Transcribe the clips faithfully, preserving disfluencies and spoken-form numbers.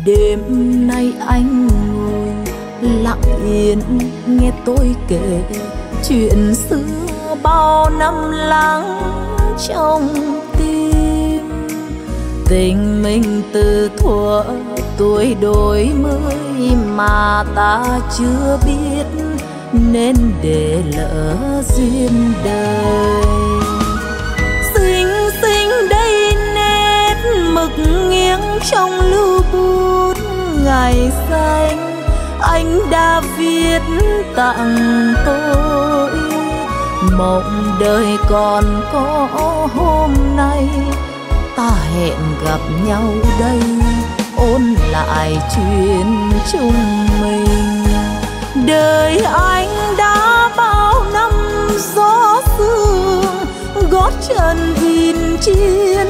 Đêm nay anh ngồi lặng yên nghe tôi kể chuyện xưa bao năm lắng trong tim. Tình mình từ thuở tuổi đôi mươi mà ta chưa biết, nên để lỡ duyên đời. Xinh xinh đây nét mực nghiêng trong lưu bút ngày xanh anh đã viết tặng tôi. Mộng đời còn có hôm nay, ta hẹn gặp nhau đây ôn lại chuyện chung mình. Đời anh đã bao năm gió sương, gót chân in chiến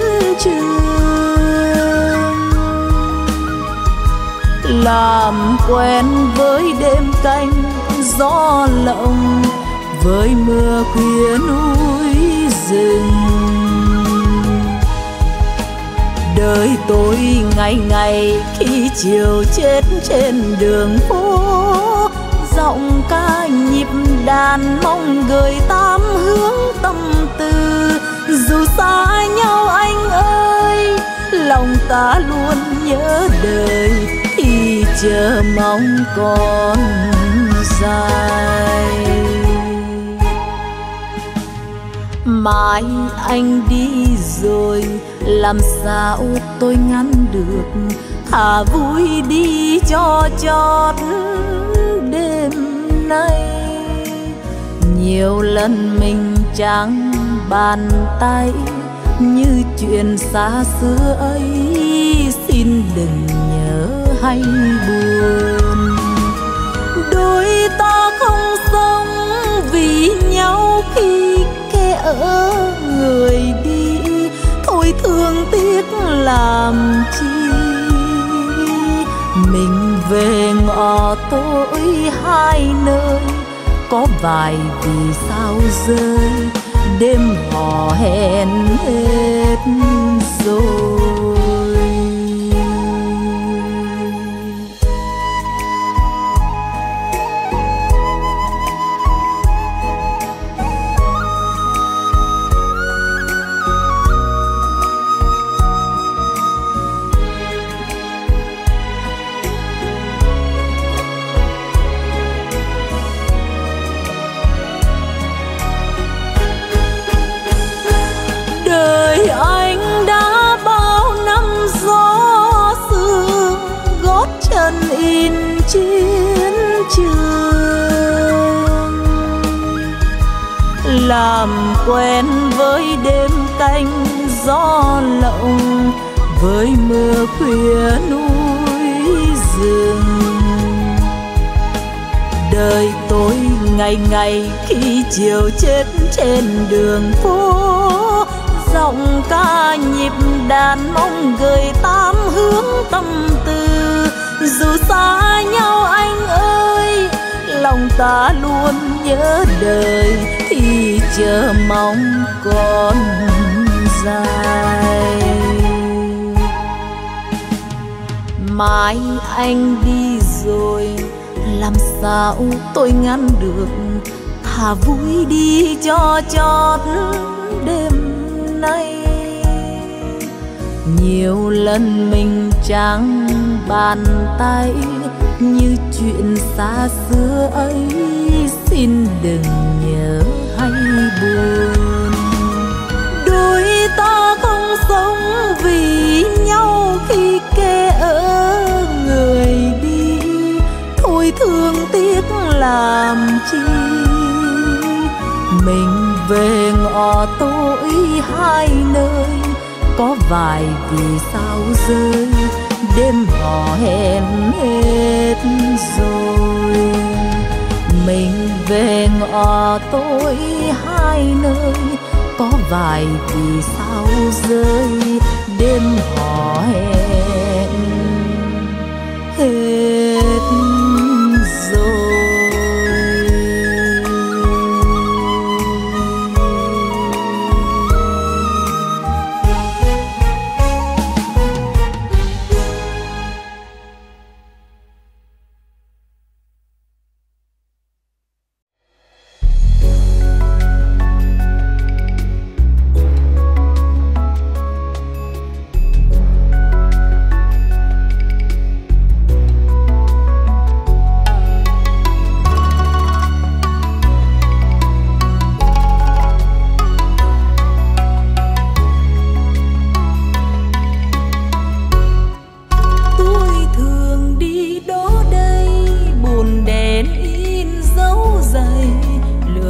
trường. Làm quen với đêm canh gió lộng, với mưa khuya núi rừng. Đời tôi ngày ngày khi chiều chết trên đường phố, giọng ca nhịp đàn mong gửi tám hướng tâm tư. Dù xa nhau anh ơi, lòng ta luôn nhớ đời, thì chờ mong còn dài. Mai anh đi rồi làm sao tôi ngăn được, thà vui đi cho chót đêm nay. Nhiều lần mình chẳng bàn tay như chuyện xa xưa ấy, xin đừng nhớ hay buồn. Đôi ta không sống vì nhau khi kẻ ở người đi, thôi thương tiếc làm chi. Mình về ngõ tối hai nơi, có vài vì sao rơi, đêm hò hẹn hết rồi. In chiến trường, làm quen với đêm canh gió lộng, với mưa khuya núi rừng. Đời tôi ngày ngày khi chiều chết trên đường phố, giọng ca nhịp đàn mong gửi tám hướng tâm tư. Dù xa nhau anh ơi, lòng ta luôn nhớ đời, thì chờ mong còn dài. Mai anh đi rồi làm sao tôi ngăn được, thà vui đi cho chót đêm nay. Nhiều lần mình chẳng bàn tay như chuyện xa xưa ấy, xin đừng nhớ hay buồn. Đôi ta không sống vì nhau khi kẻ ở người đi, thôi thương tiếc làm chi. Mình về ngõ tối hai nơi, có vài vì sao rơi, đêm hò hẹn hết rồi. Mình về ngõ tối hai nơi, có vài vì sao rơi, đêm hò hẹn hết rồi.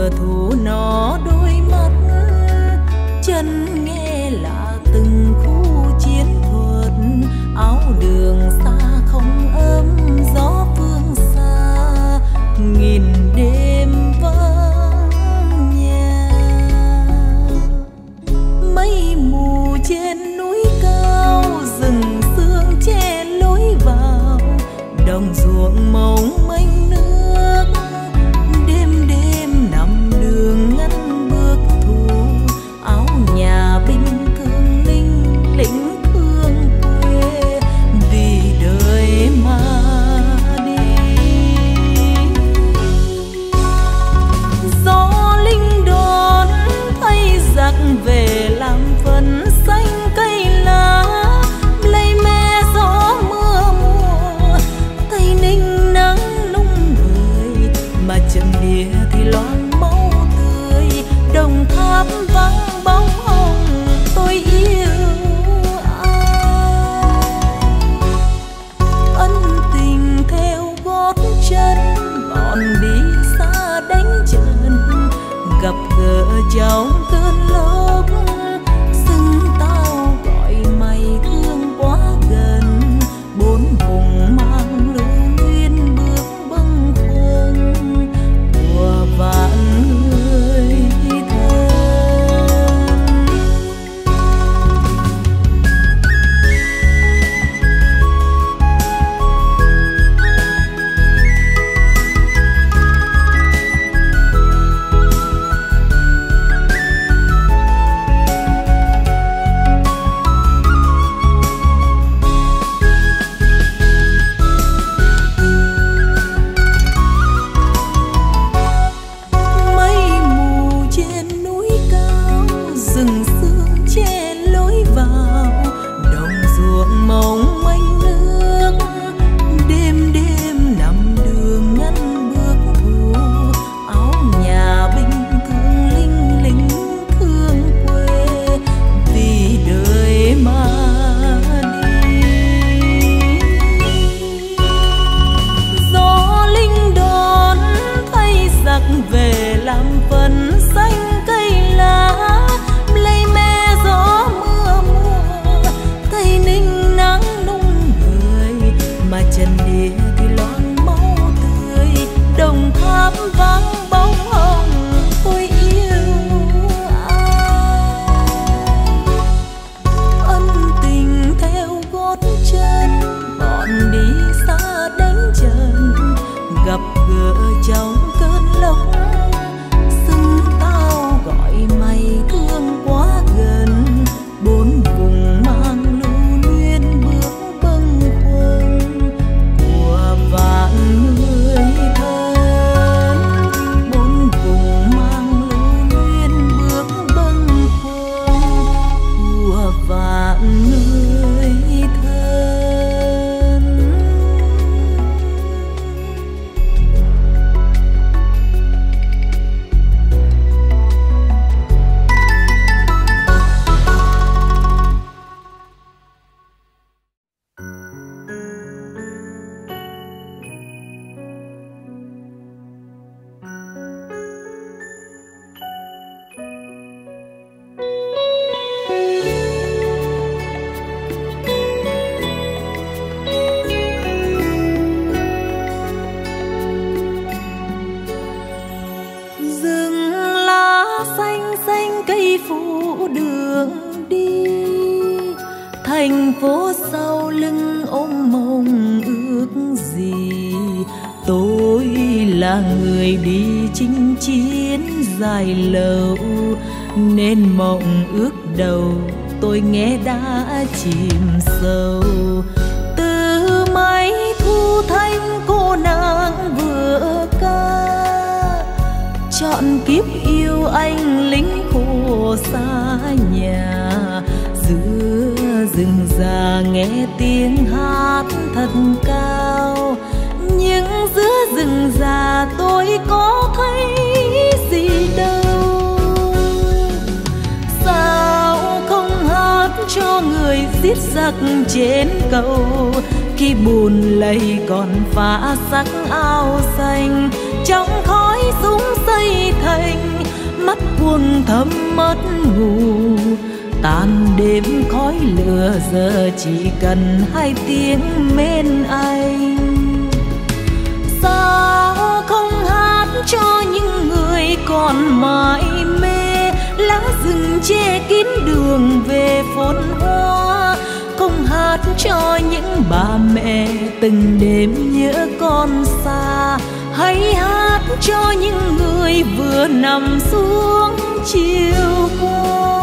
mùa thu nó đôi mắt, chân nghe lạ từng khu chiến thuật, áo đường xa không ấm gió phương xa, nghìn đêm vắng nhà. Mây mù trên núi cao, rừng sương che lối vào, đồng ruộng mộng mênh nước, đêm đêm nằm đường ngăn bước thu, áo nhà binh thương linh lĩnh thương quê, vì đời mà đi. Gió linh đón thay giặc về làm phần xanh cây lá, lây me gió mưa mùa, Tây Ninh nắng nung người, mà trận địa thì loang máu tươi, Đồng Tháp vắng bóng hồng tôi yêu ai. Ân tình theo gót chân, bọn đi xa đánh trận, gặp gỡ trong cơn lốc, xưng tao gọi mày thương quá gần, bốn vùng mang lưu luyến bước bâng khuâng của vạn người thân. Mây mù trên núi cao, rừng sương che lối vào, đồng ruộng mộng mênh nước, đêm đêm nằm đường ngăn bước thu, áo nhà binh thương linh lính thương quê, vì đời mà đi. Gió linh đón thay giặc về làm phần xanh cây lá, lây me gió mưa mùa, Tây Ninh nắng nung người, mà trần địa thì loang máu tươi, Đồng Tháp vắng bóng hồng tôi yêu ai. Ân tình theo gót chân, bọn đi xa đánh trận, gặp gỡ trong cơn lốc, xưng tao gọi mày thương quá gần, bốn vùng mang lưu luyến bước bâng khuâng của vạn người thân, bốn vùng mang lưu luyến bước bâng khuâng của vạn người thân. Rừng lá xanh xanh cây phủ đường đi, thành phố sau lưng ôm mộng ước gì. Tôi là người đi chinh chiến dài lâu, nên mộng ước đầu tôi nghe đã chìm sâu. Từ mấy thu thanh cô nàng vừa ca, chọn kiếp yêu anh lính khổ xa nhà. Giữa rừng già nghe tiếng hát thật cao, nhưng giữa rừng già tôi có thấy gì đâu. Sao không hát cho người giết giặc trên cầu, khi buồn lầy còn phá sắc áo xanh. Trong khói súng xây thành, mắt buông thấm mất ngủ. Tan đêm khói lửa giờ chỉ cần hai tiếng mến anh. Sao không hát cho những người còn mãi mê, lá rừng che kín đường về phồn hoa. Không hát cho những bà mẹ từng đêm nhớ con xa, hãy hát cho những người vừa nằm xuống chiều qua.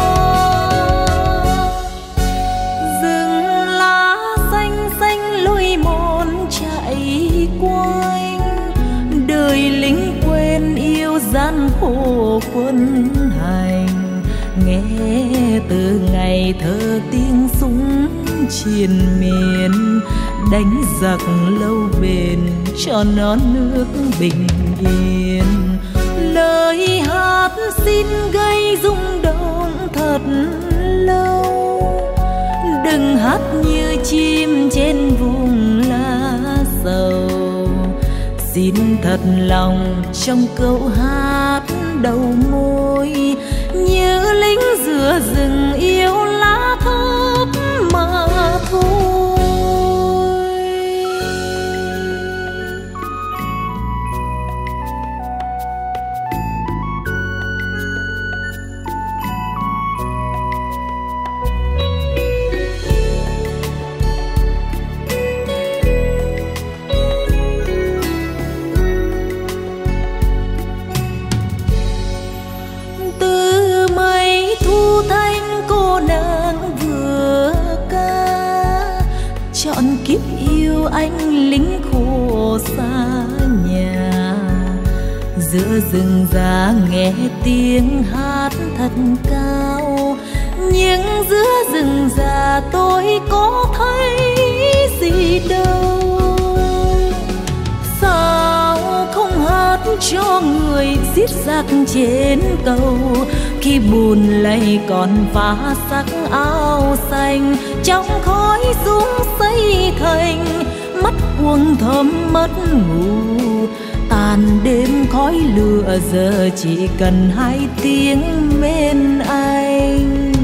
Rừng lá xanh xanh lối mòn chạy quanh, đời lính quên yêu gian khổ quân hành. Nghe từ ngày thơ tiếng súng triền miên, đánh giặc lâu bền cho non nước bình yên. Lời hát xin gây rung động thật lâu, đừng hát như chim trên vùng lá sầu. Xin thật lòng trong câu hát đầu môi, như lính giữa rừng yêu lá thơm mà thôi. Chọn kiếp yêu anh lính khổ xa nhà, giữa rừng già nghe tiếng hát thật cao. Nhưng giữa rừng già tôi có thấy gì đâu. Sao không hát cho người giết giặc trên cầu, khi buồn lầy còn phá sắc áo xanh. Trong khói súng xây thành, mắt buông thấm mất ngủ. Tàn đêm khói lửa giờ chỉ cần hai tiếng mến anh.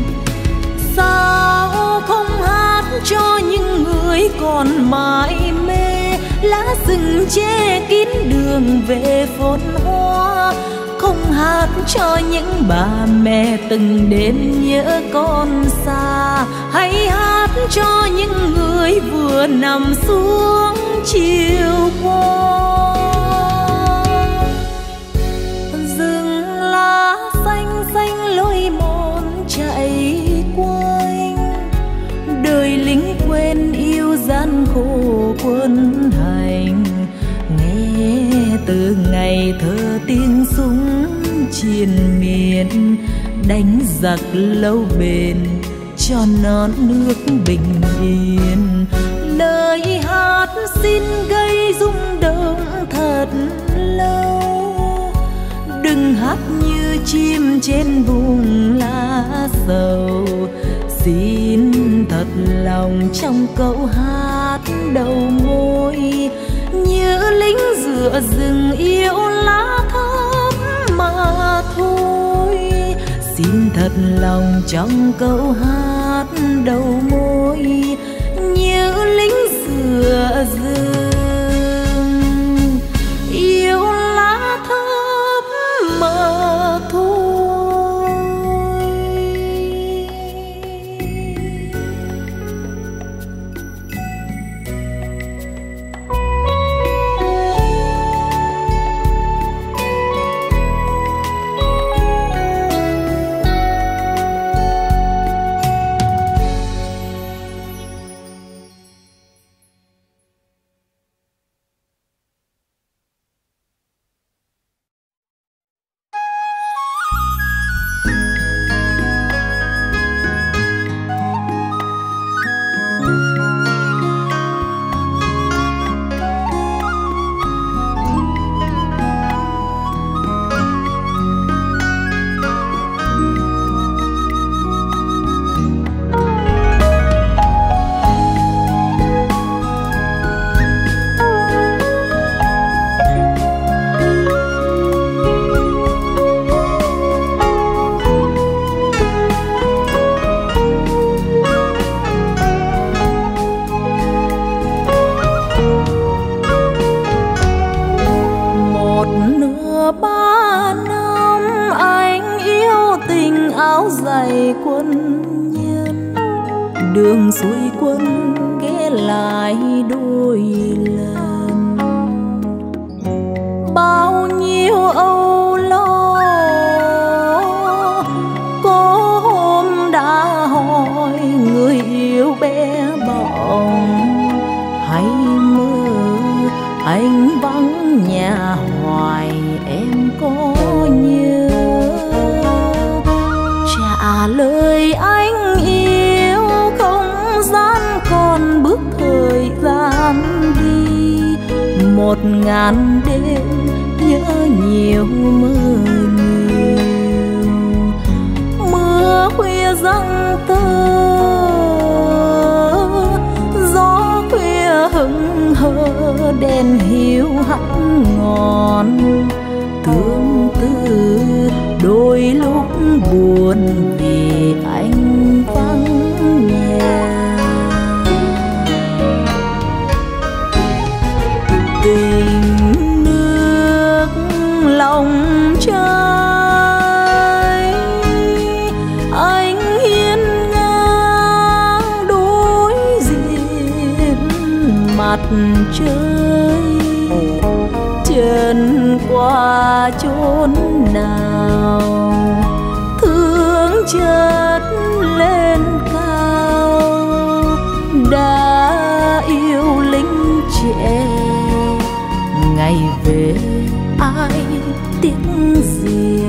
Sao không hát cho những người còn mãi mê, lá rừng che kín đường về phồn hoa. Không hát cho những bà mẹ từng đêm nhớ con xa, hãy hát cho những người vừa nằm xuống chiều qua. Rừng lá xanh xanh lối mòn chạy quanh, đời lính quên yêu gian khổ quân hành. Nghe từ ngày thơ tiếng súng triền miên, đánh giặc lâu bền cho non nước bình yên. Lời hát xin gây rung động thật lâu, đừng hát như chim trên vùng lá sầu. Xin thật lòng trong câu hát đầu môi, như lính giữa rừng yêu lá thơm mà thôi. Xin thật lòng trong câu hát đầu môi, như lính giữa rừng yêu lá thơm mà thôi. đường xuôi quân ghé lại đôi lần. Bao nhiêu âu lo có hôm đã hỏi người yêu bé bỏng, hay mơ anh vắng nhà hoài em có nhớ. Trả lời anh yêu không gian còn bước thời gian đi, một ngàn đêm nhớ nhiều mơ nhiều. Mưa khuya giăng tơ, gió khuya hững hờ, đèn hiu hắt ngọn. Tương tư đôi lúc buồn vì anh vắng nhà. Tình nước lòng trời, anh hiên ngang đối diện mặt trời. Chân qua chốn nào thương chợt lên cao, đã yêu lính trẻ ngày về ai tiếc gì.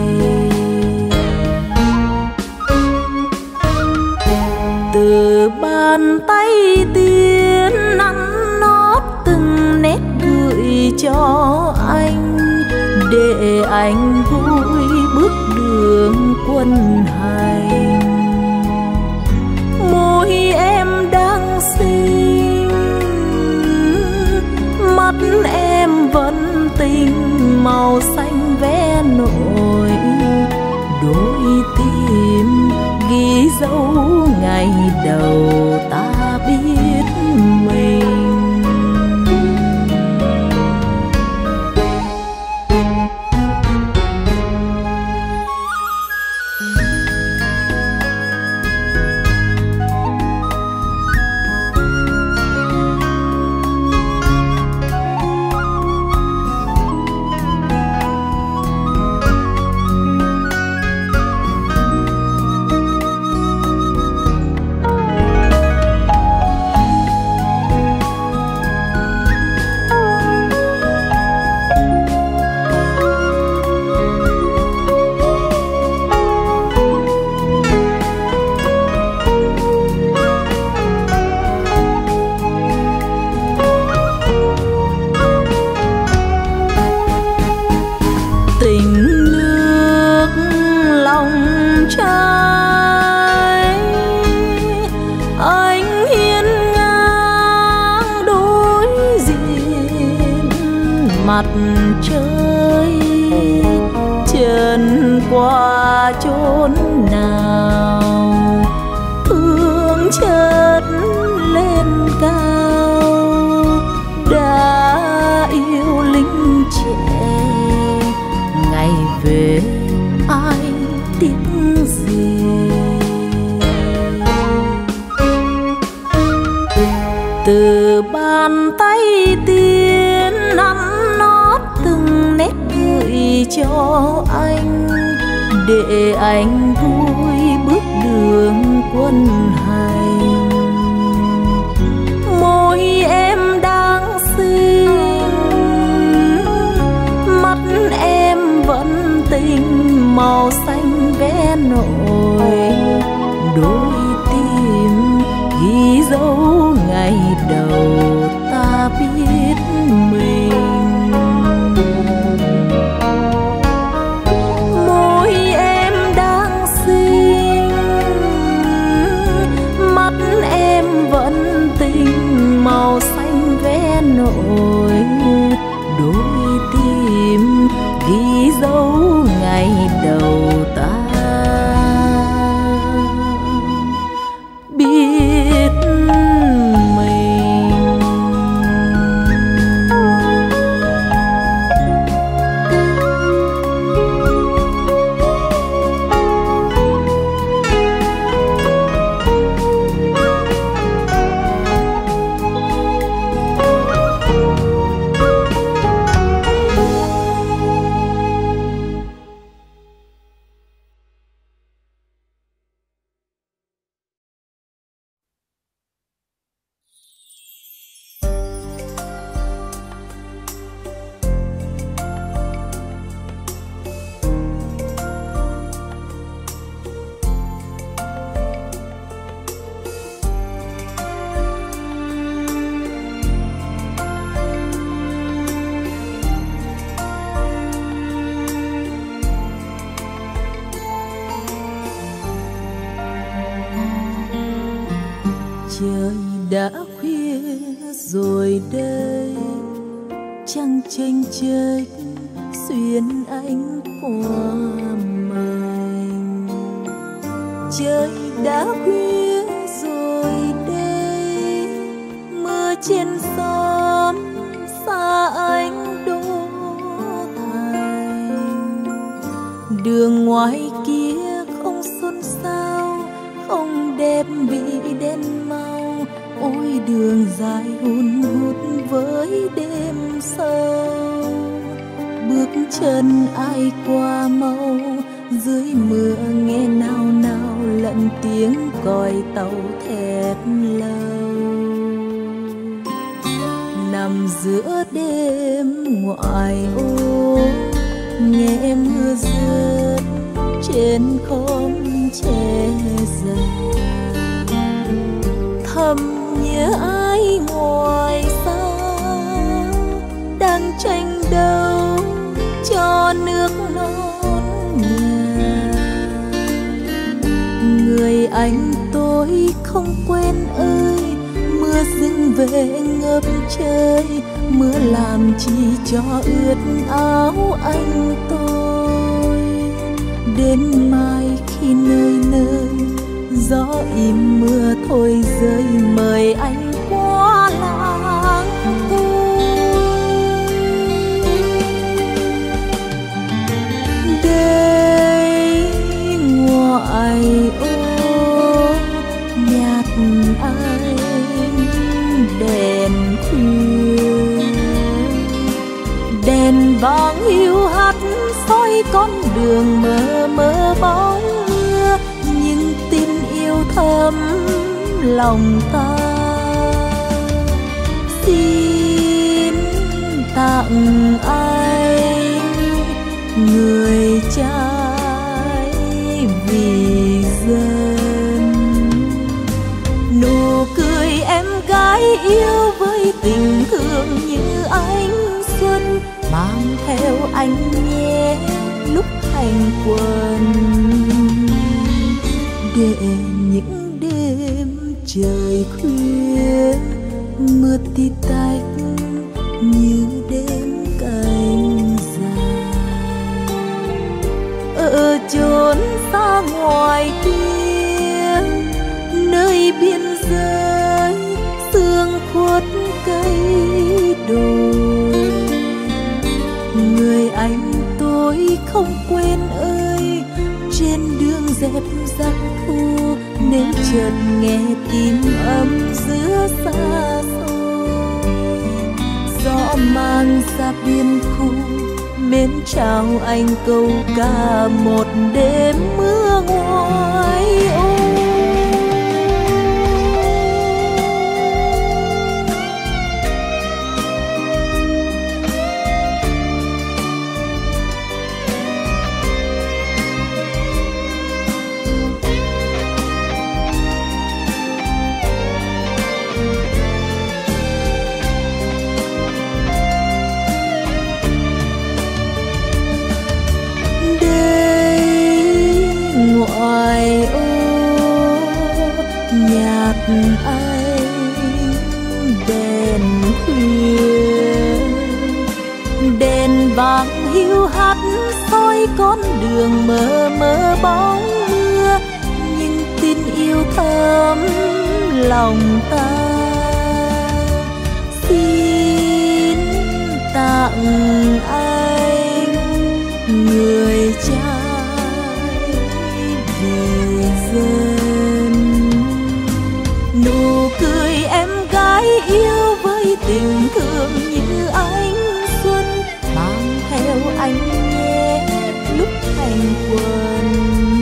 Từ bàn tay tiên nắn nót từng nét gửi cho anh, để anh vui bước đường quân hành. Môi em đang xinh, mắt em vẫn tình màu xanh vé nổi. Đôi tim ghi dấu ngày đầu ta biết mình. Mặt trời chân qua chốn nào thương chợt lên cao, đã yêu lính trẻ ngày về ai tiếc gì. Từ bàn tay tiên nắn nót từng nét gửi cho anh, để anh vui bước đường quân hành. Môi em đang xinh, mắt em vẫn tình màu xanh vé nổi. Đôi tim ghi dấu ngày đầu ta biết mình. Môi em đang xinh, mắt em vẫn tình màu xanh vé nổi. Đôi tim ghi dấu ngày đầu ta biết mình. đã khuya rồi đây, trăng chênh chênh xuyên ánh qua mành. Trời đã khuya rồi đây, mưa trên xóm xa ánh đô thành. Đường ngoài kia không xôn xao, không đẹp bị đen mau. Ôi đường dài hun hút với đêm sâu, bước chân ai qua mau. Dưới mưa nghe nao nao lẫn tiếng còi tàu thét lâu. Nằm giữa đêm ngoại ô, nghe mưa rơi trên khóm tre già. Thầm nhớ ai ngoài xa, đang tranh đấu cho nước non nhà. Người anh tôi không quen ơi, mưa dưng về ngập trời. Mưa làm chi cho ướt áo anh tôi. Đến mai khi nơi nơi gió im mưa thôi rơi, mời anh qua làng tôi. Đây ngoại ô nhạt ánh đèn khuya, đèn vàng hiu hắt soi con đường mờ mờ bóng mưa. Nhưng tin yêu thấm lòng ta, xin tặng anh người trai vì dân. Nụ cười em gái yêu với tình thương như ánh xuân, mang theo anh nhé lúc hành quân. Để những đêm trời khuya mưa tí tách như đêm cánh dài. Ở chốn xa ngoài kia, nơi biên giới sương khuất cây đồi. Người anh tôi không quên ơi, trên đường dẹp dắt thu. Nếu chợt nghe tim ấm giữa xa xôi, gió mang ra biên khu mến chào anh câu ca một đêm mưa ngoài ô. Ngoài ô nhạt ánh đèn khuya, đèn vàng hiu hắt soi con đường mờ mờ bóng mưa. Nhưng tin yêu thấm lòng ta, xin tặng anh người cha dân. Nụ cười em gái yêu với tình thương như ánh xuân, mang theo anh nhé lúc hành quân.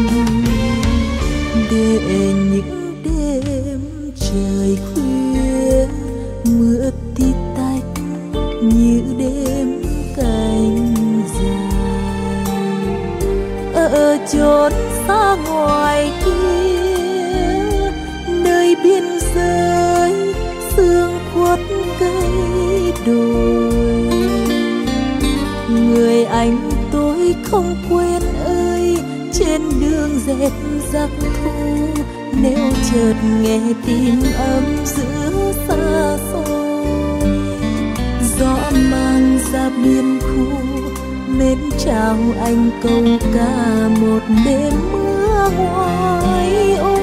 Để những đêm trời khuya mưa tí tách như đêm cánh dài. Ở chốn xa ngoài kia, nơi biên giới sương khuất cây đồi. Người anh tôi không quên ơi, trên đường dẹp dắt thu. nếu chợt nghe tin ấm giữa xa xôi. Gió mang ra biên khu mến chào anh câu ca một đêm mưa hoài ô.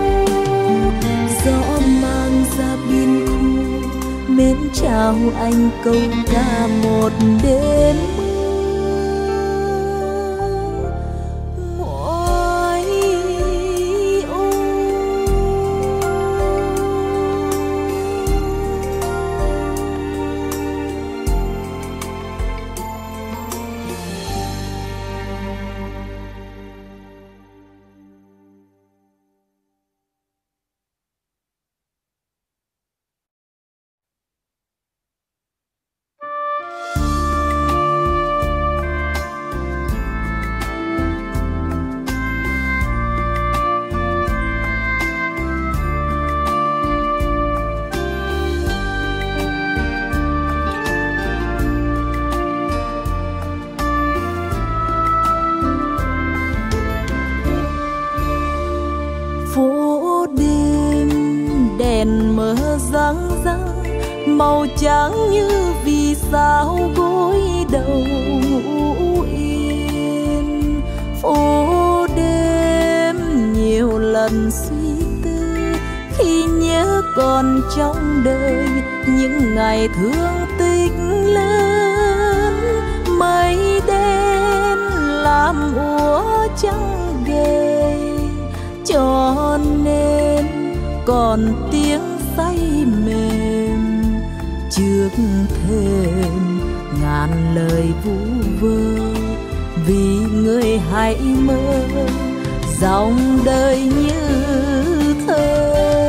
Gió mang ra biên khu mến chào anh câu ca một đêm màu trắng như vì sao gối đầu ngủ yên. Phố đêm nhiều lần suy tư khi nhớ còn trong đời những ngày thương tích lớn. Mây đen làm úa trăng gầy cho nên còn tiếng say mềm trước thềm ngàn lời vu vơ. Vì người hãy mơ dòng đời như thơ.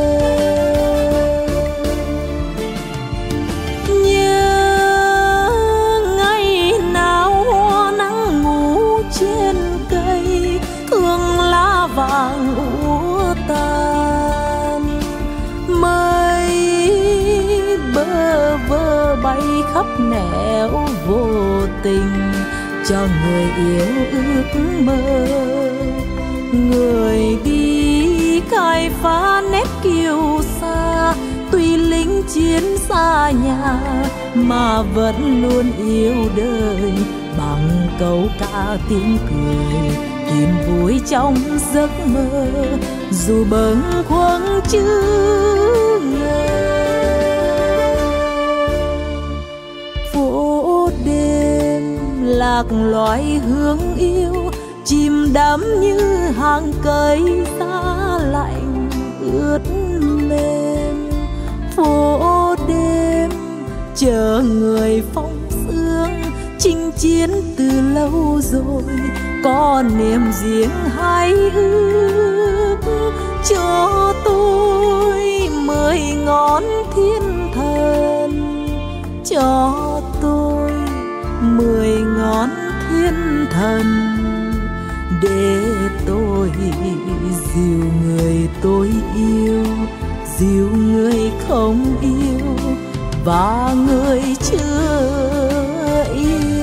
Nhớ ngày nào hoa nắng ngủ trên cây, thương lá vàng úa tàn. Mây bơ vơ bay khắp nẻo vô tình cho người yêu ước mơ. Người đi khai phá nét kiêu sa, tuy lính chiến xa nhà mà vẫn luôn yêu đời. Bằng câu ca tiếng cười tìm vui trong giấc mơ, dù bâng khuâng chứ ngờ. Phố đêm lạc loài hương yêu chìm đắm như hàng cây giá lạnh ướt mềm. Phố đêm chờ người phong sương chinh chiến từ lâu rồi, có niềm riêng hay ước cho tôi mười ngón thiên thần, cho tôi mười ngón thiên thần để tôi dìu người tôi yêu, dìu người không yêu và người chưa yêu.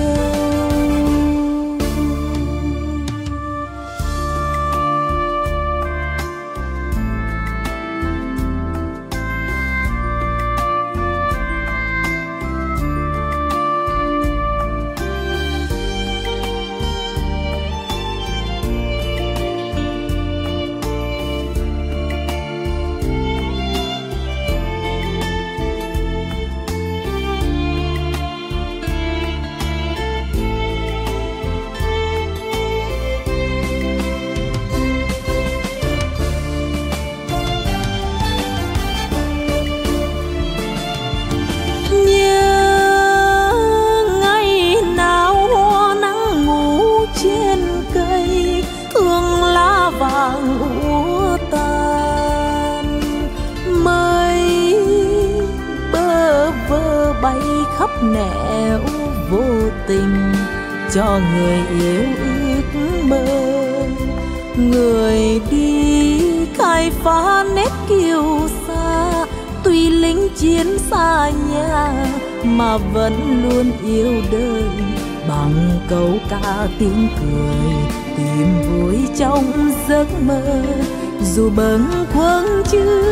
Bay khắp nẻo vô tình cho người yêu ước mơ. Người đi khai phá nét kiêu sa, tuy lính chiến xa nhà mà vẫn luôn yêu đời. Bằng câu ca tiếng cười tìm vui trong giấc mơ, dù bâng khuâng chứ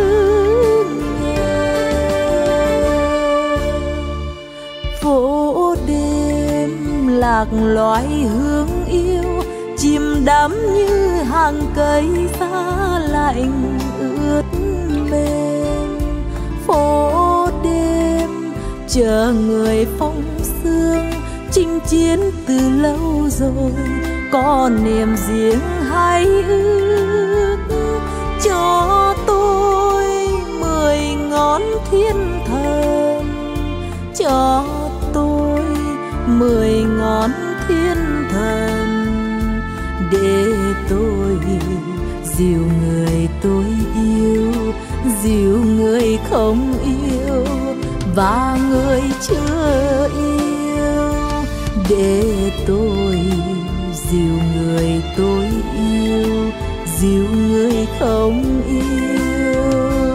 phố đêm lạc loài hương yêu chìm đắm như hàng cây xa lạnh ướt mềm. Phố đêm chờ người phong sương chinh chiến từ lâu rồi, có niềm riêng hay ước cho tôi mười ngón thiên thần, cho tôi mười ngón thiên thần để tôi dìu người tôi yêu, dìu người không yêu và người chưa yêu, để tôi dìu người tôi yêu, dìu người không yêu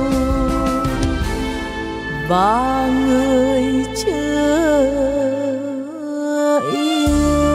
và người chưa yêu.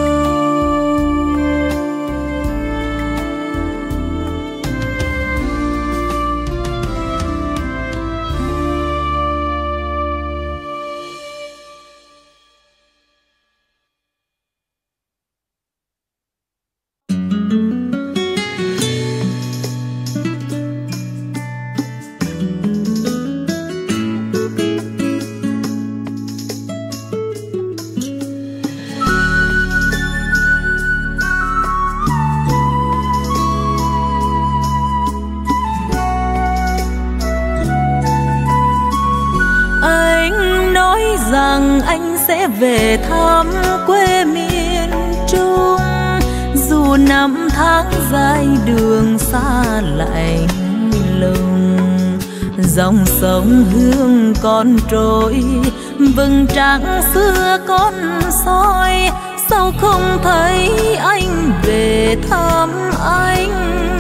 Rằng anh sẽ về thăm quê miền Trung, dù năm tháng dài đường xa lạnh lùng. Dòng sông Hương còn trôi, vầng trăng xưa còn soi, sao không thấy anh về thăm anh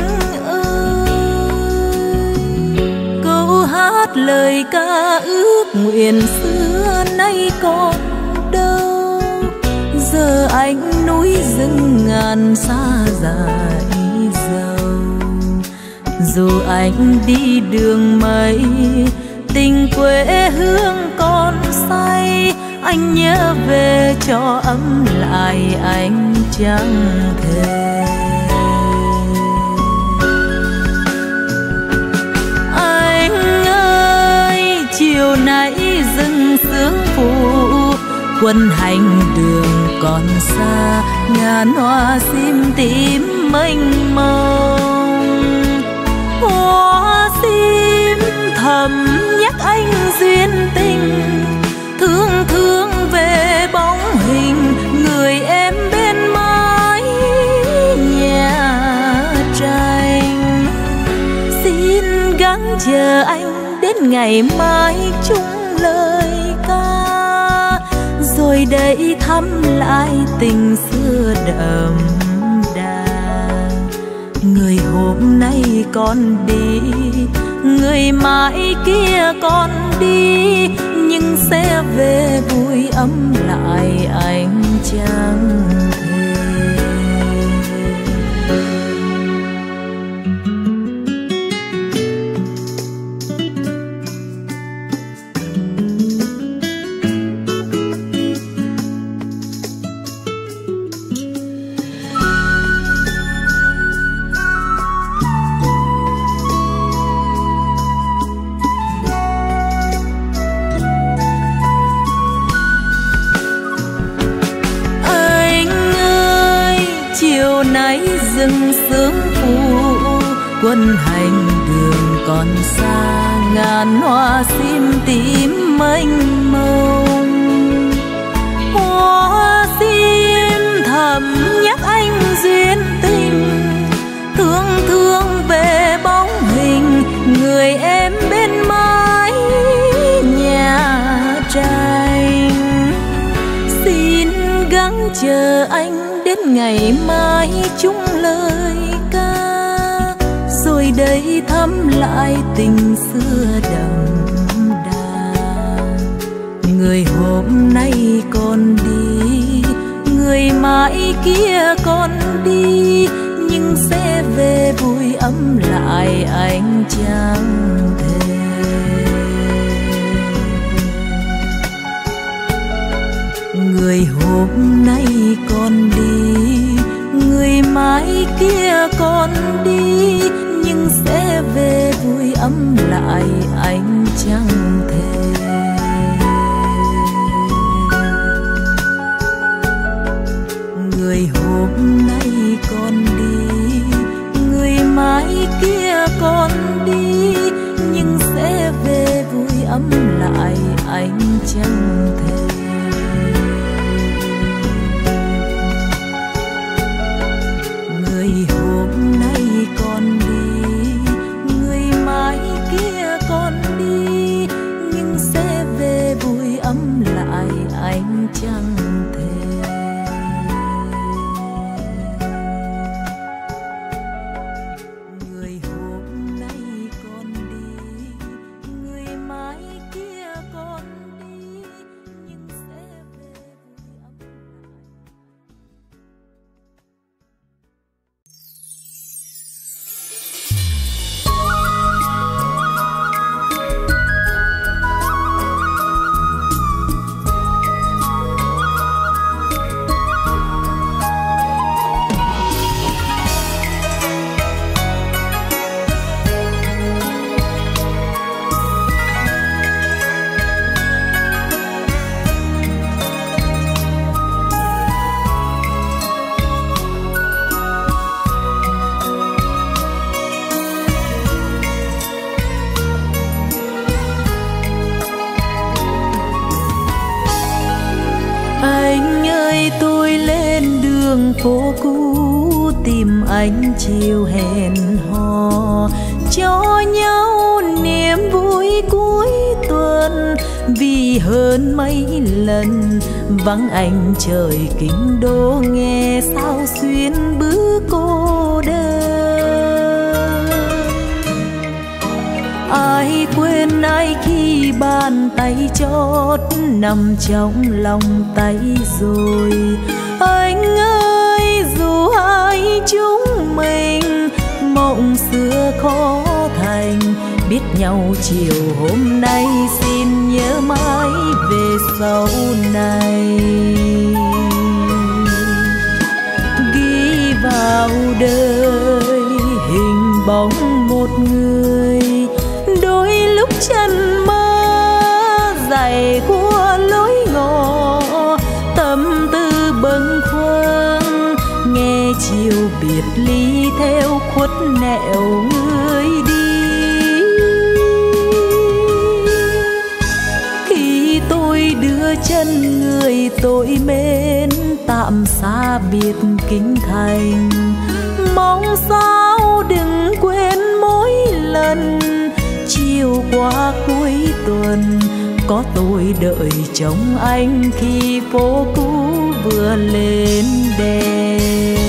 ơi. Câu hát lời ca ước nguyện xưa nay còn đâu, giờ anh núi rừng ngàn xa dài dầu. Dù anh đi đường mây, tình quê hương còn say, anh nhớ về cho ấm lại anh chẳng thể. Anh ơi, chiều nay rừng sương phủ, quân hành đường còn xa, ngàn hoa sim tím mênh mông. Hoa sim thầm nhắc anh duyên tình, thương thương về bóng hình người em bên mái nhà tranh. Xin gắng chờ anh đến ngày mai chung lời ca, rồi đây thăm lại tình xưa đậm đà. Người hôm nay còn đi, người mai kia còn đi, nhưng sẽ về vui ấm lại anh chẳng thể. Rừng sương phủ, quân hành đường còn xa, ngàn hoa sim tím mênh mông. Hoa sim thầm nhắc anh duyên tình, thương thương về bóng hình người em bên mái nhà tranh. Xin gắng chờ anh đến ngày mai chung lời ca, rồi đây thăm lại tình xưa đậm đà. Người hôm nay còn đi, người mai kia còn đi, nhưng sẽ về về vui ấm lại anh chẳng thể. Người hôm nay còn đi, người mai kia còn đi, nhưng sẽ về vui ấm lại anh chẳng thể. Người hôm nay còn đi, người mai kia còn đi, nhưng sẽ về vui ấm lại anh chẳng thể. Người hôm nay còn đi, người mai kia còn đi, nhưng sẽ về vui ấm lại anh chẳng thể. Phố cũ tìm anh chiều hẹn hò, cho nhau niềm vui cuối tuần. Vì hơn mấy lần vắng anh trời kinh đô, nghe sao xuyên bước cô đơn. Ai quên ai khi bàn tay chót nằm trong lòng tay rồi. Anh ơi dù hai chúng mình mộng xưa khó thành, biết nhau chiều hôm nay xin nhớ mãi về sau này. Ghi vào đời hình bóng một người, đôi lúc chân mơ dày khua lối ngõ, tâm tư bâng khuâng nghe chiều biệt ly theo khuất nẻo người đi. Khi tôi đưa chân người tôi mến tạm xa biệt kinh thành, mong sao đừng quên mỗi lần chiều qua cuối tuần có tôi đợi trông anh khi phố cũ vừa lên đèn.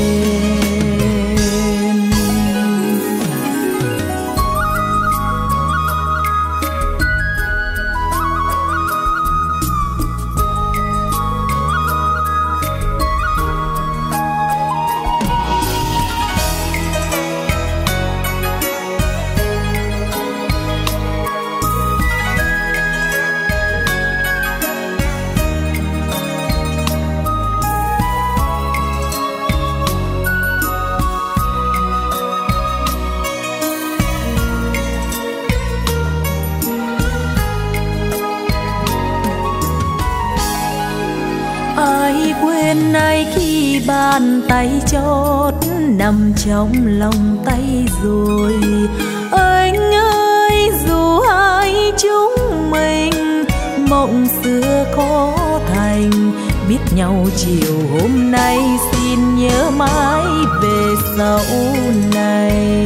Nay khi bàn tay chót nằm trong lòng tay rồi. Anh ơi dù hai chúng mình mộng xưa khó thành, biết nhau chiều hôm nay xin nhớ mãi về sau này.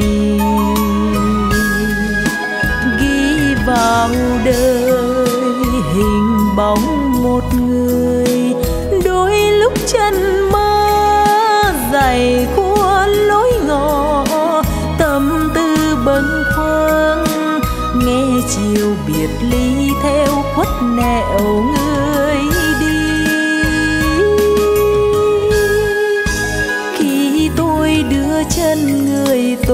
Ghi vào đời hình bóng một người, đôi lúc chân mơ dày khua lối ngõ, tâm tư bâng khuâng nghe chiều biệt ly theo khuất nẻo người đi. Khi tôi đưa chân người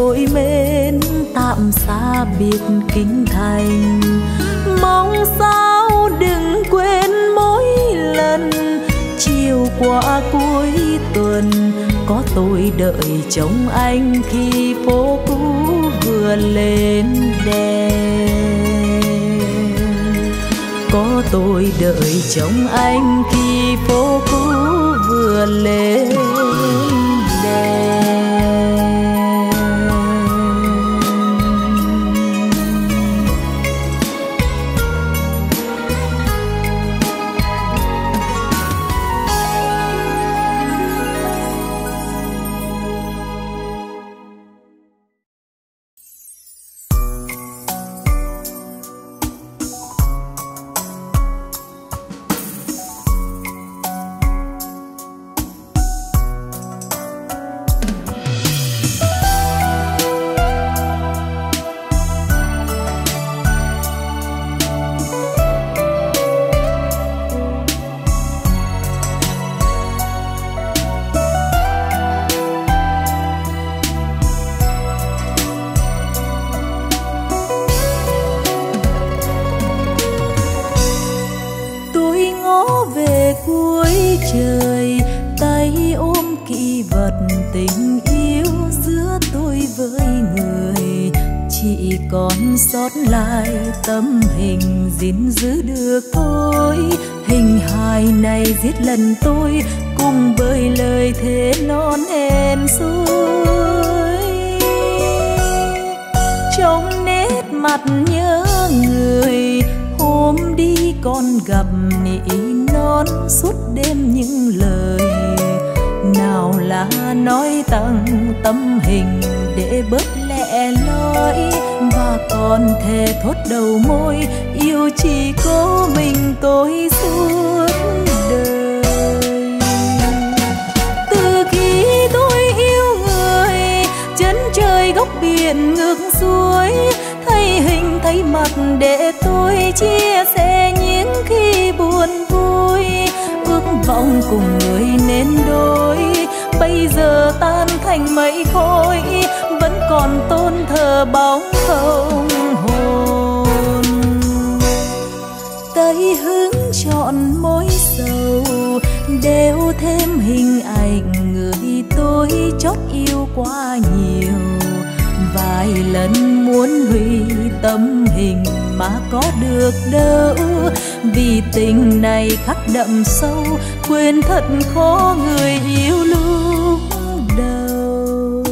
xa biệt kinh thành. Mong sao đừng quên mỗi lần chiều qua cuối tuần có tôi đợi trông anh khi phố cũ vừa lên đèn. Có tôi đợi trông anh khi phố cũ vừa lên đèn. Xót lại tấm hình gìn giữ được tôi. Hình hài này giết lần tôi cùng với lời thề non hẹn suối. Trong nét mặt nhớ người hôm đi con gặp nỉ non suốt đêm những lời. Nào là nói tặng tấm hình để bớt lẻ loi, và còn thề thốt đầu môi yêu chỉ có mình tôi suốt đời. Từ khi tôi yêu người, chân trời góc biển ngược xuôi, thấy hình thấy mặt để tôi chia sẻ những khi buồn vui. Ước vọng cùng người nên đôi, bây giờ tan thành mây khói, vẫn còn tôn thờ bóng không hồn. Tay hứng chọn mối sầu, đều thêm hình ảnh người tôi chót yêu quá nhiều. Vài lần muốn hủy tấm hình mà có được đâu, vì tình này khắc đậm sâu, quên thật khó người yêu lúc đầu.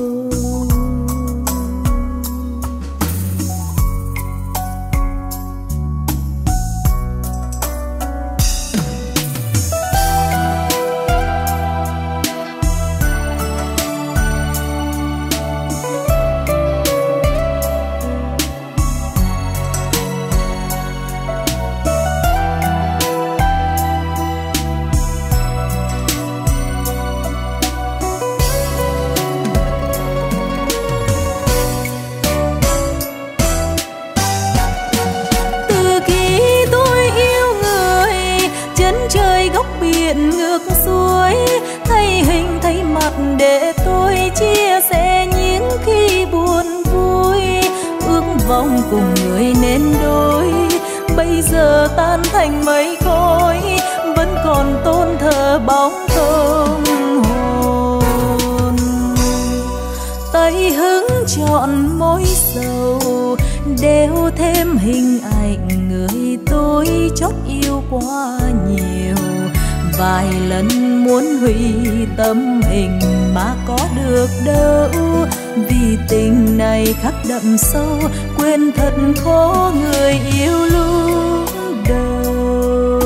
Ngược xuôi, thấy hình thấy mặt để tôi chia sẻ những khi buồn vui. Ước vọng cùng người nên đôi, bây giờ tan thành mây khói, vẫn còn tôn thờ bóng không hồn. Tay hứng chọn mối sầu, đều thêm hình ảnh người tôi chót yêu quá nhiều. Vài lần muốn hủy tấm hình mà có được đâu, vì tình này khắc đậm sâu, quên thật khó người yêu lúc đầu.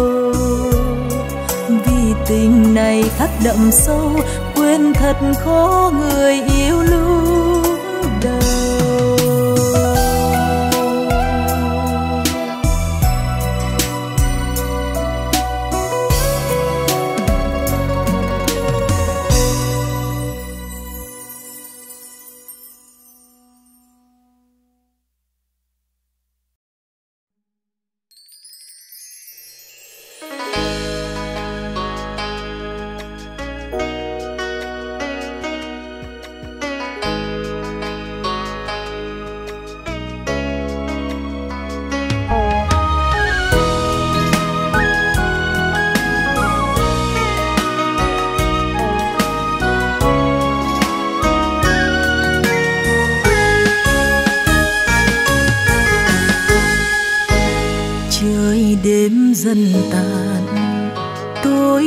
Vì tình này khắc đậm sâu, quên thật khó người yêu lúc đầu.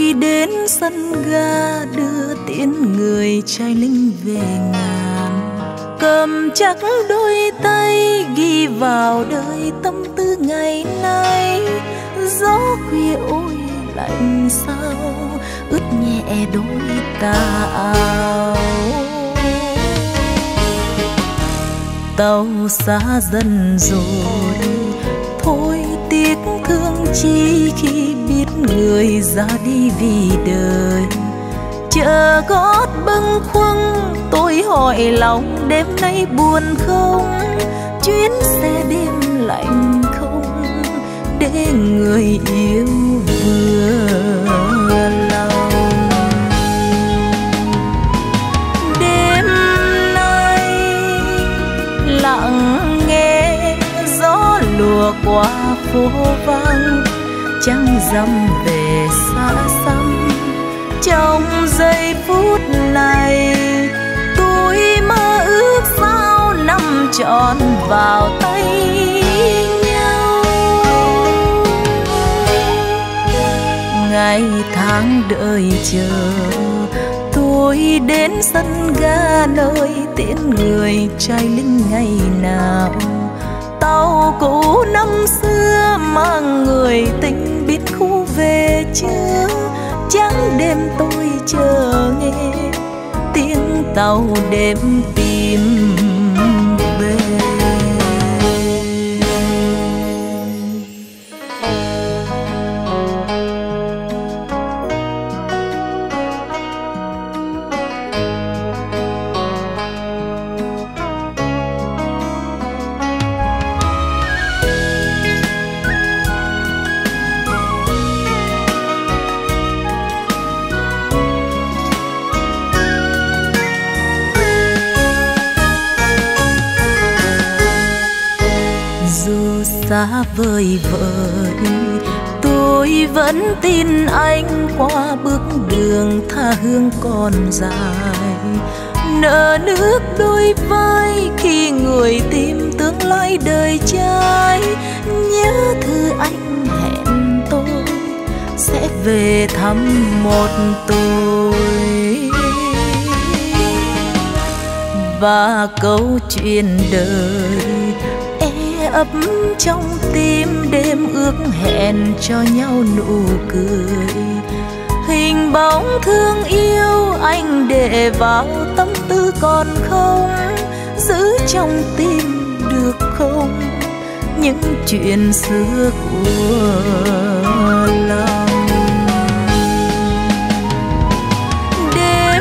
tôi đến sân ga đưa tiễn người trai linh về ngàn, cầm chắc đôi tay ghi vào đời tâm tư ngày nay. Gió khuya ôi lạnh sao ướt nhẹ đôi tà áo. Tàu xa dần rồi thôi tiếc thương chi khi biết người ra đi vì đời. Chờ gót bâng khuâng tôi hỏi lòng đêm nay buồn không, chuyến xe đêm lạnh không để người yêu vừa lòng. Đêm nay lặng nghe gió lùa qua phố vắng, trăng rằm về xa xăm. Trong giây phút này tôi mơ ước sao nằm trọn vào tay nhau. Ngày tháng đợi chờ tôi đến sân ga nơi tiễn người trai linh ngày nào. Tàu cũ năm xưa mang người tình biết khu về chưa, trắng đêm tôi chờ nghe tiếng tàu đêm tìm về. Xa vời vợi tôi vẫn tin anh qua bước đường tha hương còn dài. Nợ nước đôi vai khi người tìm tương lai đời trai. Nhớ thư anh hẹn tôi sẽ về thăm một tôi, và câu chuyện đời ấp trong tim đêm ước hẹn cho nhau nụ cười. Hình bóng thương yêu anh để vào tâm tư còn không, giữ trong tim được không những chuyện xưa của lòng. Đêm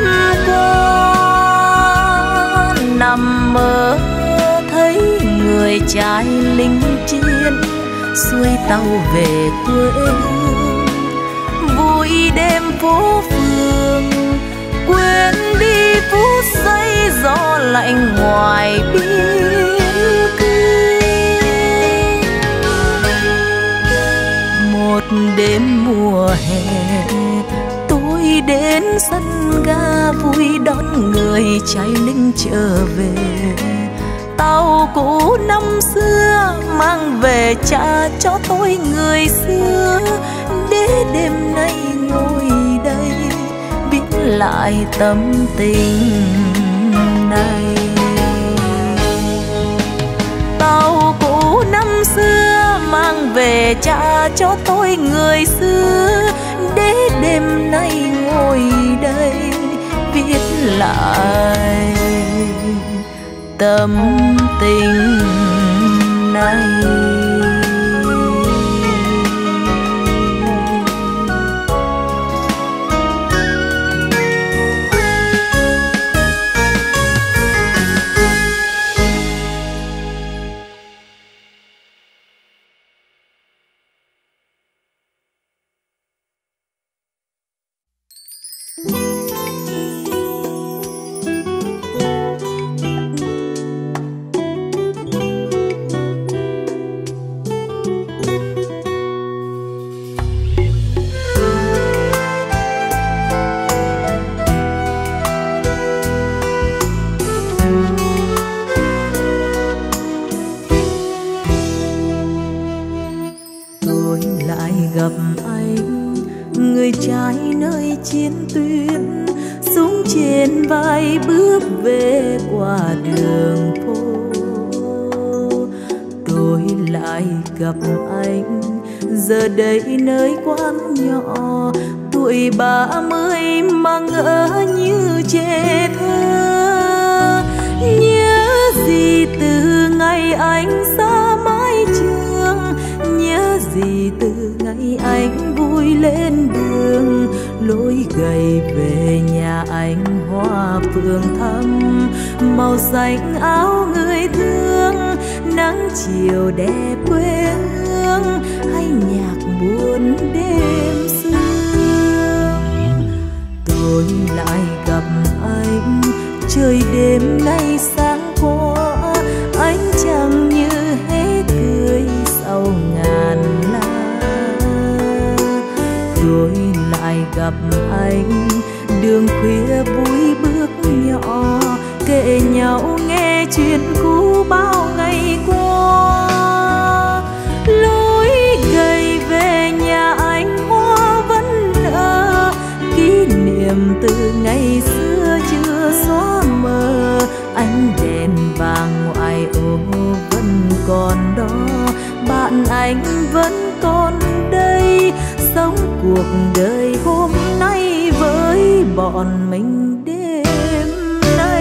qua nằm mơ thấy người trai linh chiến xuôi tàu về quê hương, vui đêm phố phường quên đi phút giây gió lạnh ngoài biên cương. Một đêm mùa hè tôi đến sân ga vui đón người trai linh trở về. Tàu cũ năm xưa mang về trả cho tôi người xưa, để đêm nay ngồi đây biết lại tâm tình này. Tàu cũ năm xưa mang về trả cho tôi người xưa, để đêm nay ngồi đây viết lại tâm tình này. người trai nơi chiến tuyến, súng trên vai bước về qua đường phố. Tôi lại gặp anh giờ đây nơi quán nhỏ, tuổi ba mươi mà ngỡ như trẻ thơ. Nhớ gì từ ngày anh xa mái trường, nhớ gì từ ngày anh vui lên đường, lối gầy về nhà anh hoa phượng thắm, màu xanh áo người thương, nắng chiều đẹp quê hương, hay nhạc buồn đêm sương. Tôi lại gặp anh trời đêm nay sáng qua, anh chẳng như hết cười sau ngàn lá. Tôi lại gặp anh đường khuya vui bước nhỏ, kể nhau nghe chuyện cũ bao ngày qua. Lối gầy về nhà anh hoa vẫn nở, kỷ niệm từ ngày xưa chưa xóa mờ. Ánh đèn vàng ngoài ô vẫn còn đó, bạn anh vẫn còn đây, sống cuộc đời hôm nay với bọn mình đêm nay.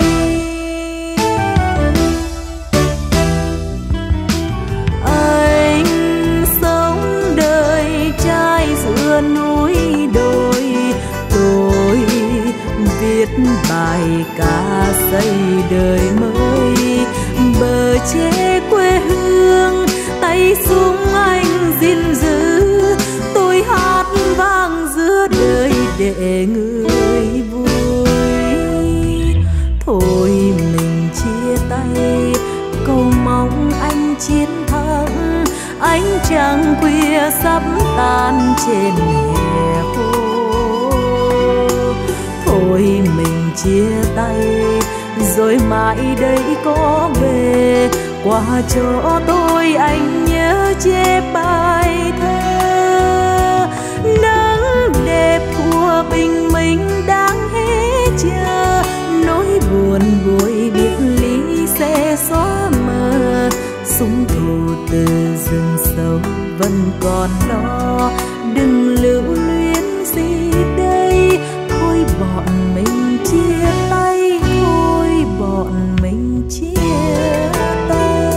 Anh sống đời trai giữa núi đồi, tôi viết bài ca xây đời mới. Bờ tre quê hương tay súng anh gìn giữ, tôi hát vang giữa đời để người vui. Thôi mình chia tay cầu mong anh chiến thắng, ánh trăng khuya sắp tan trên hè phố. Thôi mình chia tay rồi mãi đây có về, qua chỗ tôi anh nhớ chép bài thơ. Nắng đẹp của bình minh đang hết chờ, nỗi buồn buổi biệt ly sẽ xóa mờ. Súng thù từ rừng sâu vẫn còn đó, đừng lưu luyến gì đây. Thôi bọn mình chia tay, thôi bọn mình chia tay.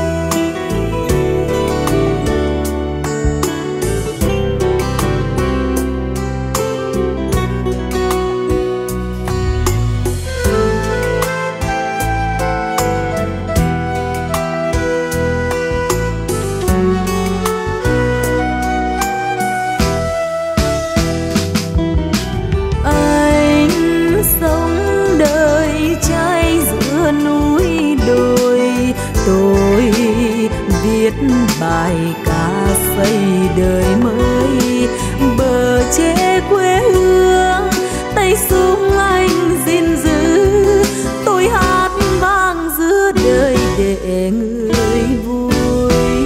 Tôi viết bài ca xây đời mới. Bờ tre quê hương tay súng anh gìn giữ, tôi hát vang giữa đời để người vui.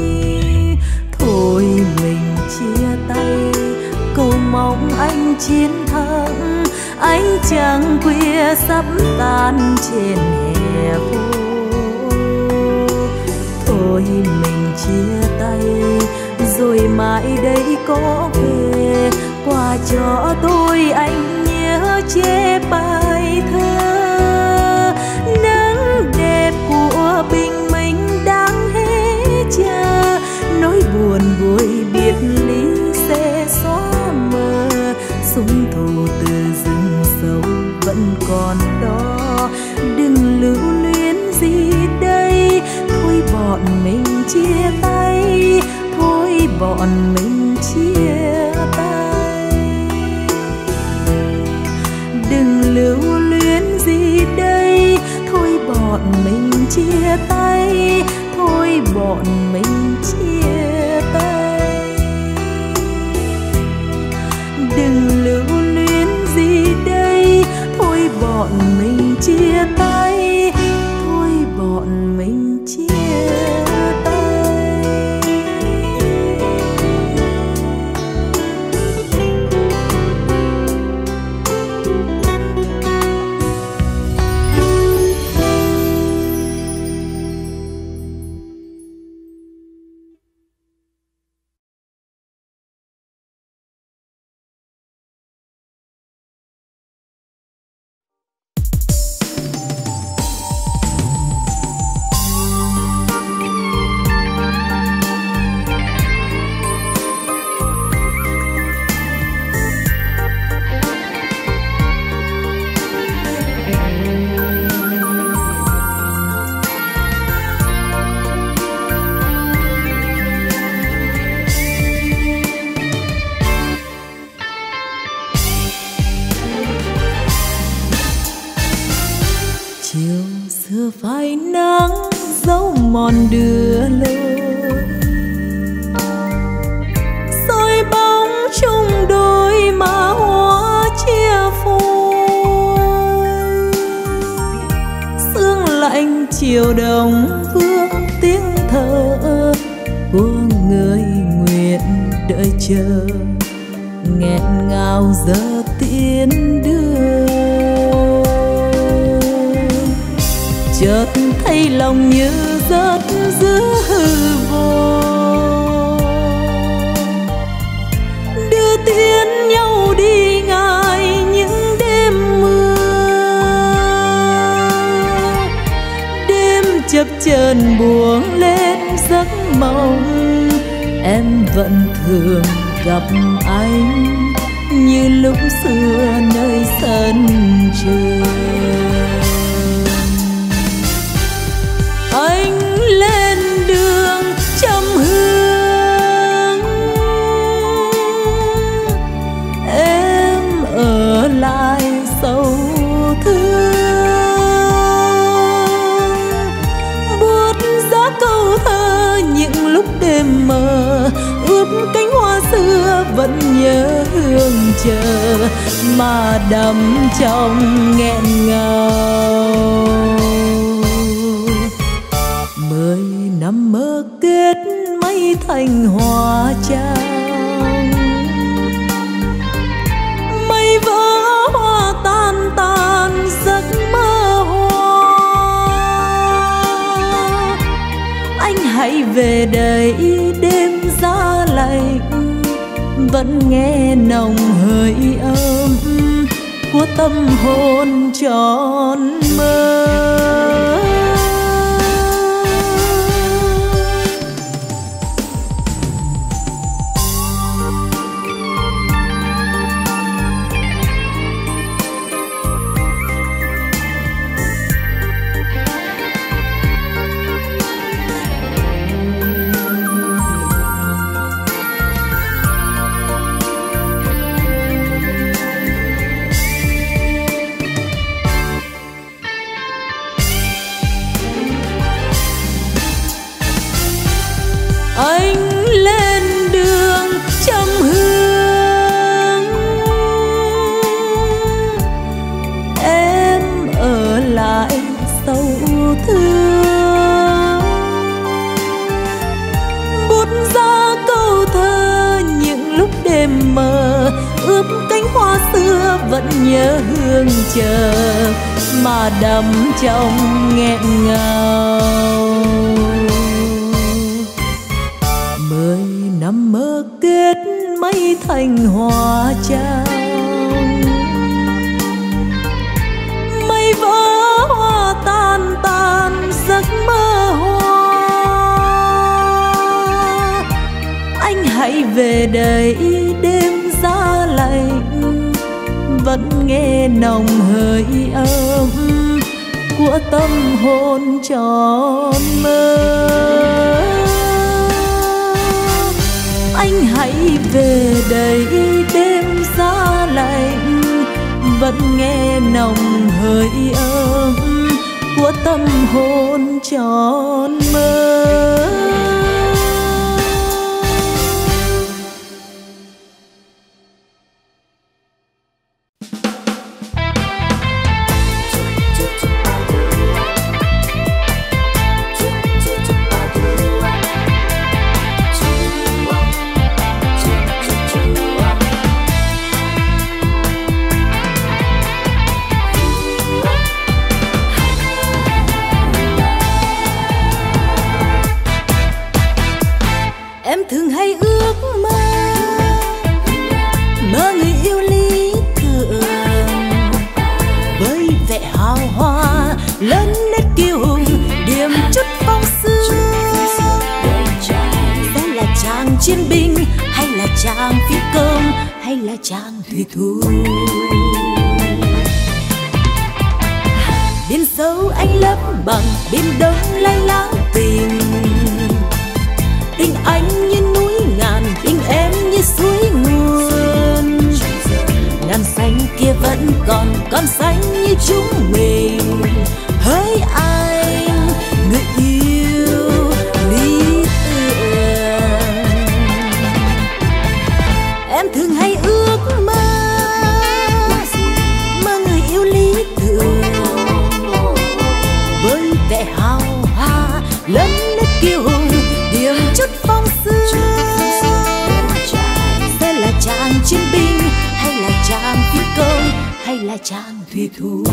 Thôi mình chia tay cầu mong anh chiến thắng, ánh trăng khuya sắp tan trên hè phố. Thôi mình chia tay rồi mãi đây có về, qua cho tôi anh nhớ chép bài thơ. Nắng đẹp của bình minh đang hết chờ, nỗi buồn buổi biệt ly sẽ xóa mờ. Súng thù từ rừng sâu vẫn còn đó, đừng lưu luyến gì đây. Thôi bọn mình chia tay, thôi bọn mình chia tay. Đừng lưu luyến gì đây. Thôi bọn mình chia tay, thôi bọn mình chia tay. Đừng lưu luyến gì đây. Thôi bọn mình chia tay, thôi bọn mình chia tay. chưa phai nắng dấu mòn đưa lối, soi bóng chung đôi má hoa chia phôi. Sương lạnh chiều đông vương tiếng thở của người nguyện đợi chờ, nghẹn ngào giờ tiến đưa. Chợt thấy lòng như rớt giữa hư vô, đưa tiến nhau đi ngài những đêm mưa. Đêm chập chờn buông lên giấc mộng, em vẫn thường gặp anh như lúc xưa nơi sân trường. Anh lên đường trăm hương, em ở lại sâu thương. Buốt giá câu thơ những lúc đêm mờ, ướp cánh hoa xưa vẫn nhớ hương chờ mà đắm trong nghẹn ngào. Mười năm mơ kết mấy thành hoa trắng, mây vỡ hoa tan tan giấc mơ hoa. Anh hãy về đây đêm giá lạnh, vẫn nghe nồng hơi ấm của tâm hồn tròn mơ. Anh lên đường trăm hương, em ở lại sâu thương. Bút ra câu thơ những lúc đêm mờ, ướp cánh hoa xưa vẫn nhớ hương chờ mà đắm trong nghẹn ngào. Mười năm mơ kết mấy thành hoa trắng, mây vỡ hoa tan tan giấc mơ hoa. Anh hãy về đây đêm giá lạnh, vẫn nghe nồng hơi ấm của tâm hồn tròn mơ. Anh hãy về đây đêm giá lạnh, vẫn nghe nồng hơi ấm của tâm hồn tròn mơ. Em thường hay ước mơ, mơ người yêu lý tưởng, với vẻ hào hoa lớn nét kiêu hùng, điểm chút phong sương. Sẽ là chàng chiến binh hay là chàng phi công hay là chàng thủy thủ. Biển sâu anh lấp bằng biển đông lay láng tình. Tình anh như núi ngàn, tình em như suối nguồn. Ngàn xanh kia vẫn còn, còn xanh như chúng mình. Hỡi ai chàng thủy thủ.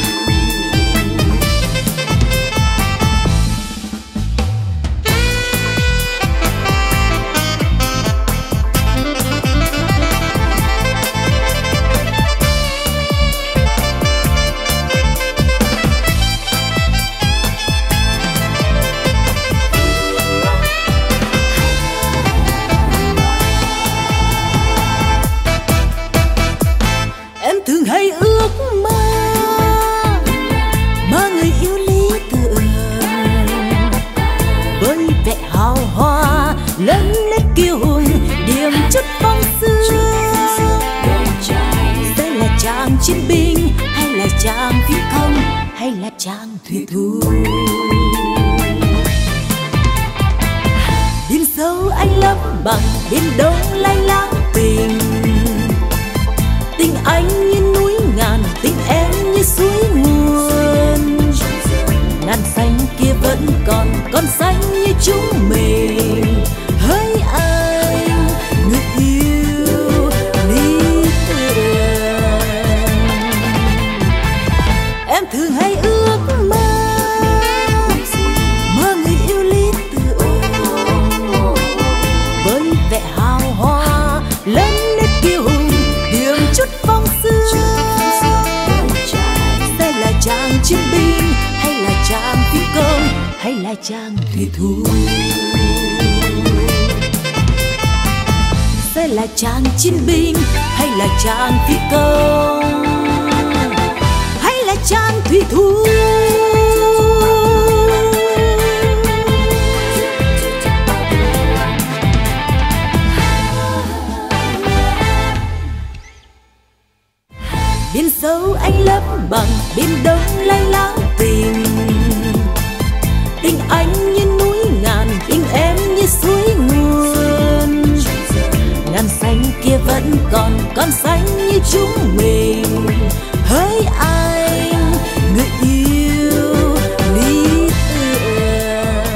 Chiến binh hay là chàng phi công hay là chàng thủy thủ. Biển sâu anh lấp bằng biển đông lay láng tình. Tình anh như núi ngàn, tình em như suối nguồn. Ngàn xanh kia vẫn còn, còn xanh như chúng mình. Hỡi anh, người yêu lý tưởng. Em thường hay ước mơ, mơ người yêu lý tưởng. Với vẻ hào hoa, lớn nét kiêu hùng, điểm chút phong sương. Sẽ là chàng chiến binh, hay là chàng phi công, hay là chàng thủy thủ. Sẽ là chàng chiến binh, hay là chàng phi công, hay là chàng thủy thủ. Biển sâu anh lấp bằng biển đông lay láng tình. Tình anh như núi ngàn, tình em như suối nguồn. Ngàn xanh kia vẫn còn, còn xanh như chúng mình. Hỡi anh, người yêu lý tưởng.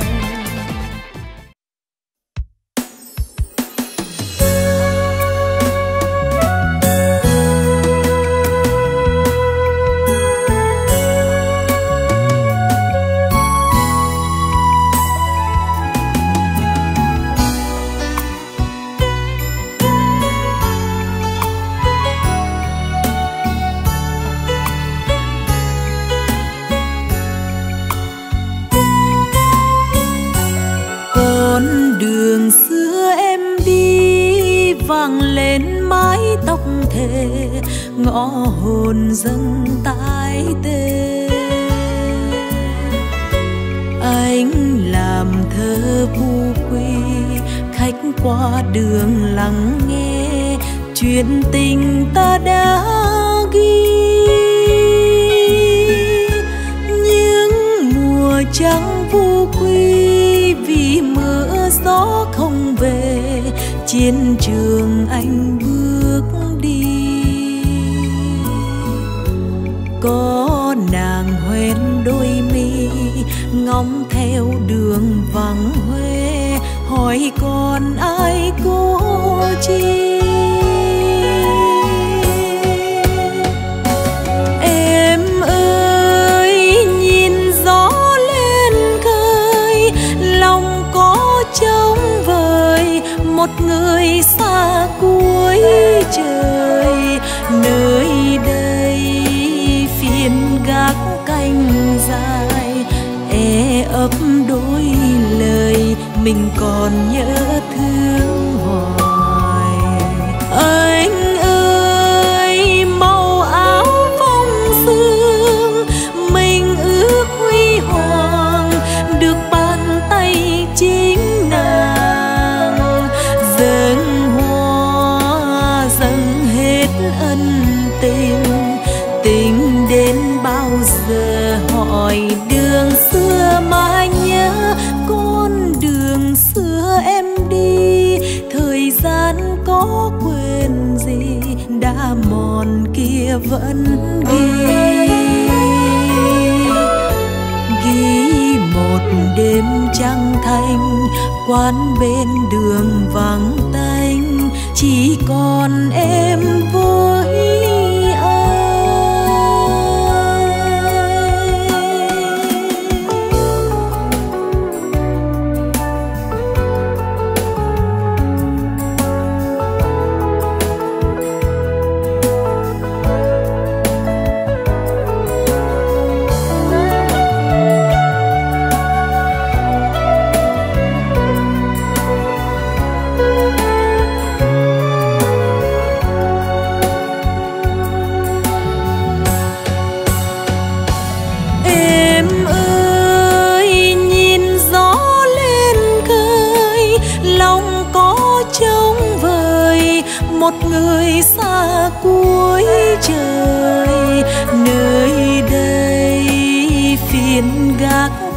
Vang lên mái tóc thề, ngõ hồn dâng tái tê. Anh làm thơ vu quy, khách qua đường lắng nghe chuyện tình ta đã ghi. Những mùa trắng vu quy vì mưa gió không về, chiến trường anh bước đi. Có nàng hoen đôi mi ngóng theo đường vắng hoe, hỏi còn ai cô chi. Em ơi nhìn gió lên khơi, lòng có trông vời một người xa cuối trời. Nơi đây phiên gác canh dài, e ấp đôi lời mình còn nhớ thương hoài. Anh ơi màu áo phong sương, mình ước huy hoàng được bàn tay chính nàng. Dâng hoa dâng hết ân tình, tình đến bao giờ hỏi đường xưa mà nhớ. Con đường xưa em đi, thời gian có quên gì, đã mòn kia vẫn ghi. Ghi một đêm trăng thanh, quán bên đường vắng tanh, chỉ còn em với anh.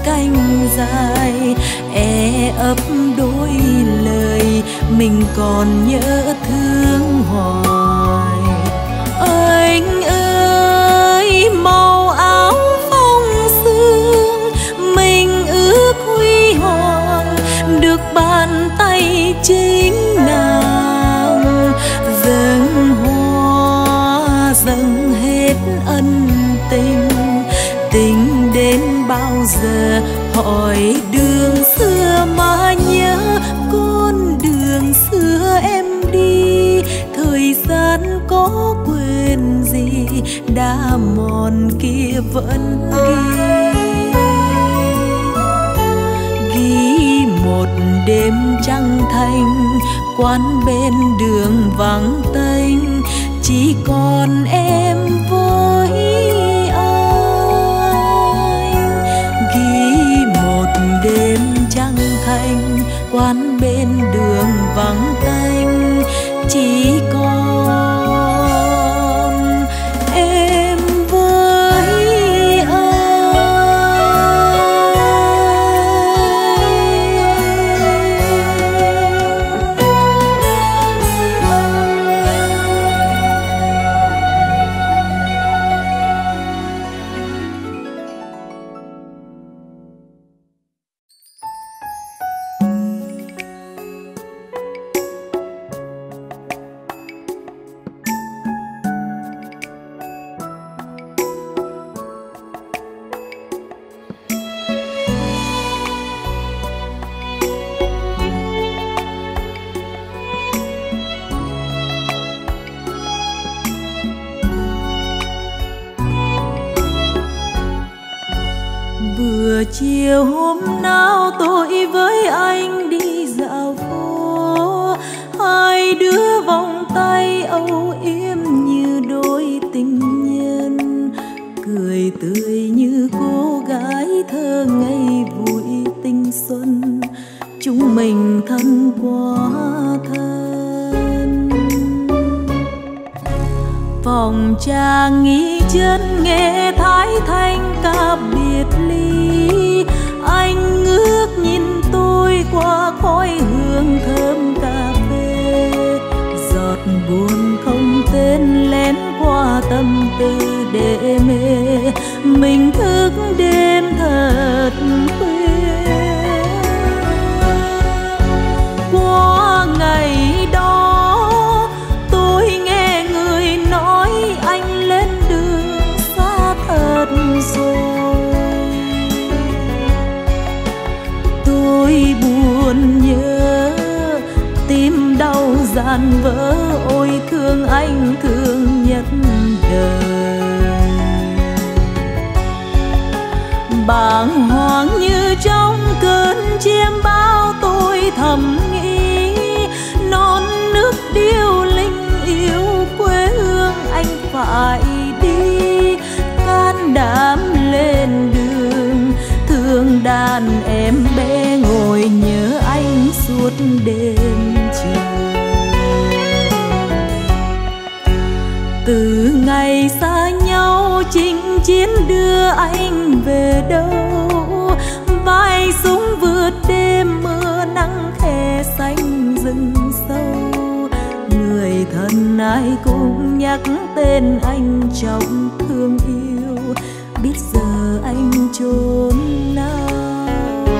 cánh dài e ấp đôi lời mình còn nhớ thương hoài. Anh ơi màu áo phong sương mình ước huy hoàng được bàn tay chính nàng dâng hoa dâng hết ân tình. Tình đến bao giờ hỏi đường xưa mà nhớ con đường xưa em đi. Thời gian có quên gì đã mòn kia vẫn ghi. Ghi một đêm trăng thanh quán bên đường vắng tênh chỉ còn em với anh. Ghi một đêm trăng thanh quán bên đường vắng tênh chỉ còn em với anh. Vừa chiều hôm nào tôi với anh đi dạo phố, hai đứa vòng tay âu yếm như đôi tình nhân, cười tươi như cô gái thơ ngây vui tình xuân, chúng mình thân quá thân. Phòng trà nghỉ chân nghe thái thanh ca biệt ly, anh ngước nhìn tôi qua khói hương thơm cà phê, giọt buồn không tên lén qua tâm tư để mê, mình thức đêm thật khuya. Qua ngày đó tôi nghe người nói anh lên đường xa thật rồi, tôi buồn nhớ tim đau dạn vỡ, ôi thương anh thương nhất đời. Bàng hoàng như trong cơn chiêm bao tôi thầm nghĩ, non nước điêu linh yêu quê hương anh phải đi, can đảm lên đường thương đàn em bé ngồi nhớ anh suốt đêm trời. Từ ngày xa nhau chinh chiến đưa anh về đâu, vai súng vượt đêm mưa nắng khe xanh rừng sâu, người thân ai cũng nhắc tên anh trong thương yêu, biết giờ anh chốn nào.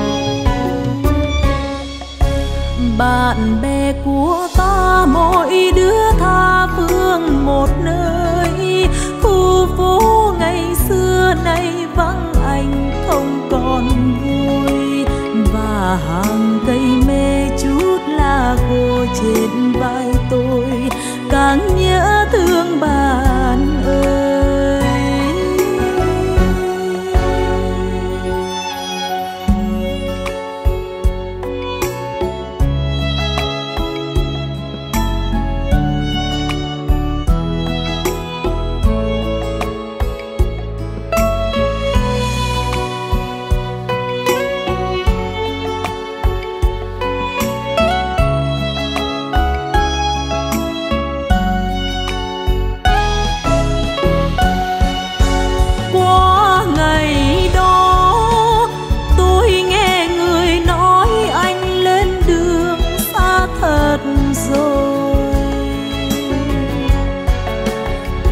Bạn bè của ta mỗi đứa tha phương một nơi, khu phố ngày xưa nay vắng anh không còn vui, và hàng cây mê chút lá khô trên vai tôi càng nhớ thương bạn ơi.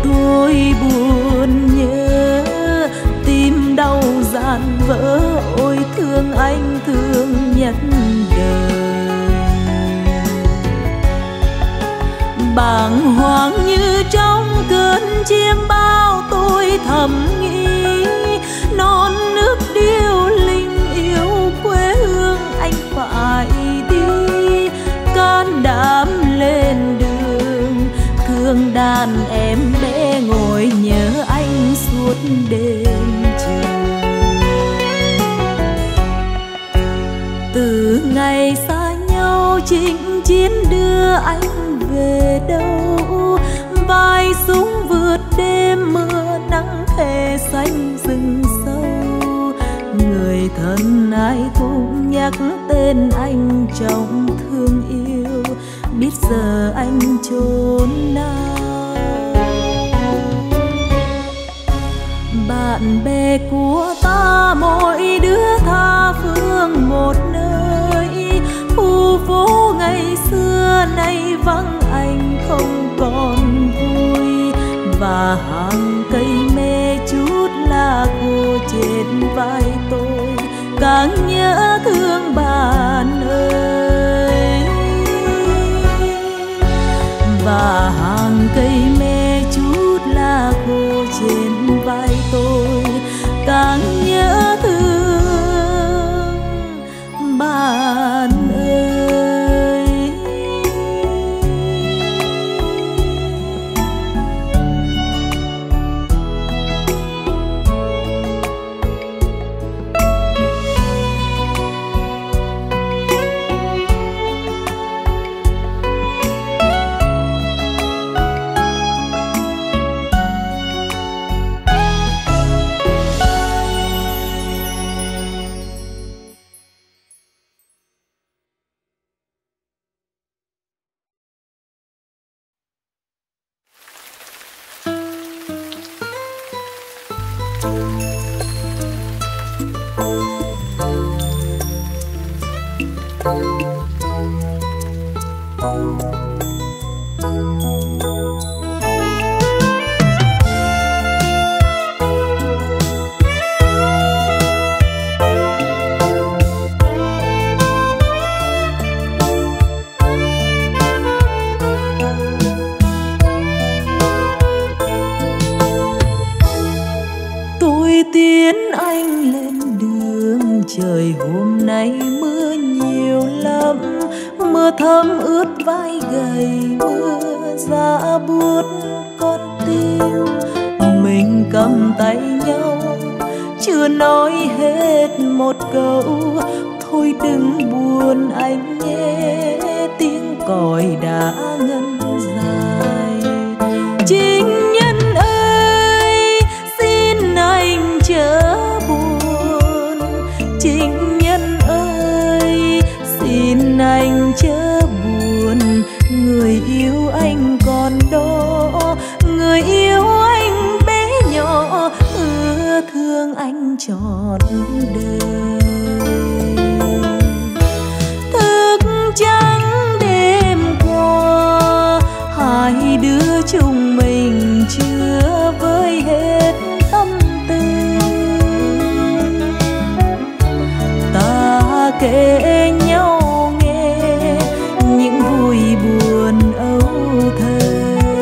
tôi buồn nhớ, tim đau dạn vỡ, ôi thương anh thương nhất đời. Bàng hoàng như trong cơn chiêm bao, tôi thầm nghĩ non nước điêu linh yêu quê hương anh phải đi. Can đảm lên đường thương đàn em bé ngồi nhớ anh suốt đêm trời. Từ ngày xa nhau chinh chiến đưa anh về đâu, vai súng vượt đêm mưa nắng thề xanh rừng sâu. Người thân ai cũng nhắc tên anh trong thương yêu, biết giờ anh chốn nào. Bạn bè của ta mỗi đứa tha phương một nơi, khu phố ngày xưa nay vắng anh không còn vui. Và hàng cây mê chút lá khô trên vai tôi, càng nhớ thương bạn ơi. Và hàng cây mê chút lá khô trên vai tôi, càng nhớ thương bạn ơi. Trời hôm nay mưa nhiều lắm, mưa thấm ướt vai gầy, mưa giá buốt con tim. Mình cầm tay nhau chưa nói hết một câu, thôi đừng buồn anh nhé, tiếng còi đã ngân dài. Chính nhân ơi xin anh chớ buồn, chính nhân ơi xin anh chớ buồn. Người yêu anh còn đó, người yêu anh bé nhỏ, ưa thương anh trọn đời. Thức trắng đêm qua, hai đứa chúng mình chưa vơi hết tâm tư. Ta kể nhau nghe những vui buồn âu thơ.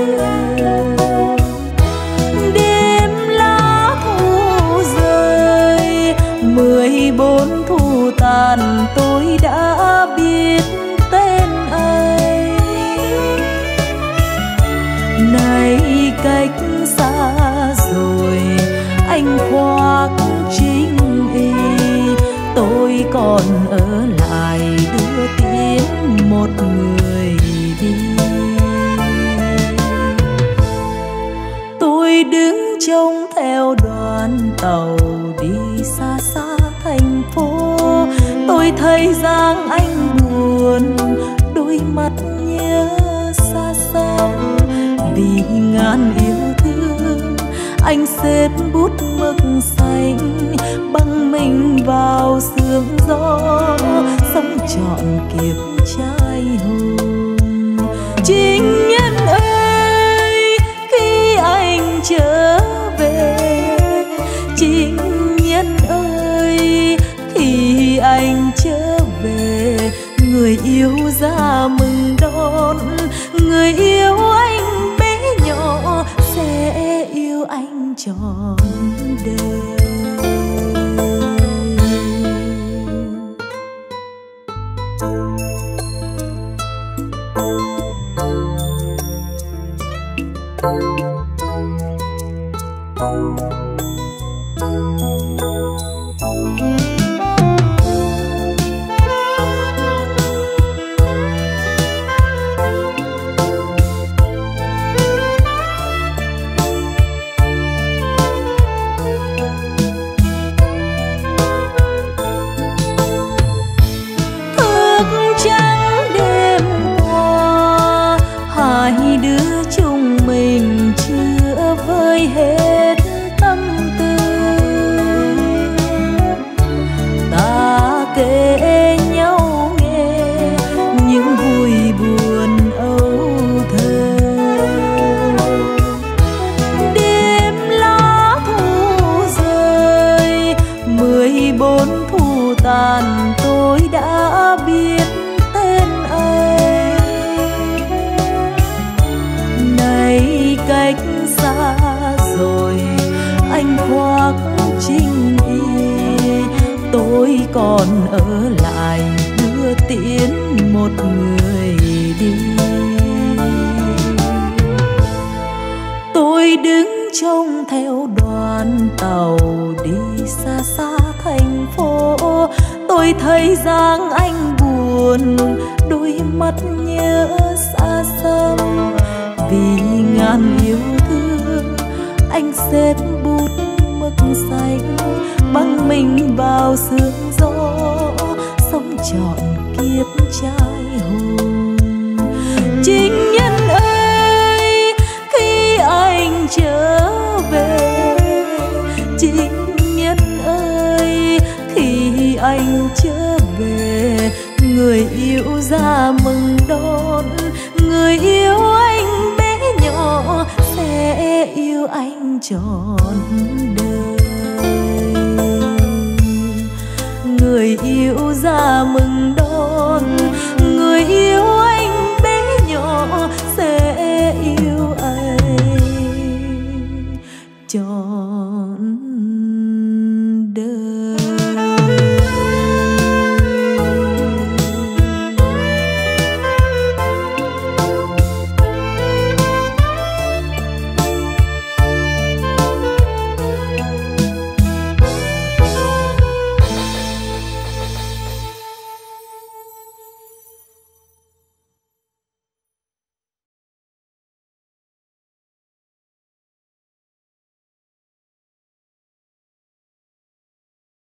Đêm lá thu rơi, mười bốn thu tàn, tôi đã biết tên ấy. Nay cách xa rồi, anh khoác chính y, tôi còn ở lại đưa tiễn một người đi. Tôi đứng trông theo đoàn tàu đi xa xa thành phố. Tôi thấy dáng anh buồn, đôi mắt nhớ xa xăm. Vì ngàn yêu thương, anh xếp bút mực xanh, băng mình vào sương gió, sống trọn kiếp trai hùng. Chính nhân ơi khi anh trở về. Chính nhân ơi, khi anh trở về, người yêu ra mừng đón. Người yêu anh bé nhỏ sẽ yêu anh trọn đời. Còn ở lại đưa tiễn một người đi. Tôi đứng trông theo đoàn tàu đi xa xa thành phố. Tôi thấy dáng anh buồn, đôi mắt nhớ xa xăm. Vì ngàn yêu thương, anh xếp bút mực xanh, băng mình vào sương gió, sống trọn kiếp trai hùng. Chính nhân ơi, khi anh trở về, chính nhân ơi, khi anh trở về, người yêu ra mừng đón. Người yêu anh bé nhỏ sẽ yêu anh trọn đời. Người yêu ra mừng đón.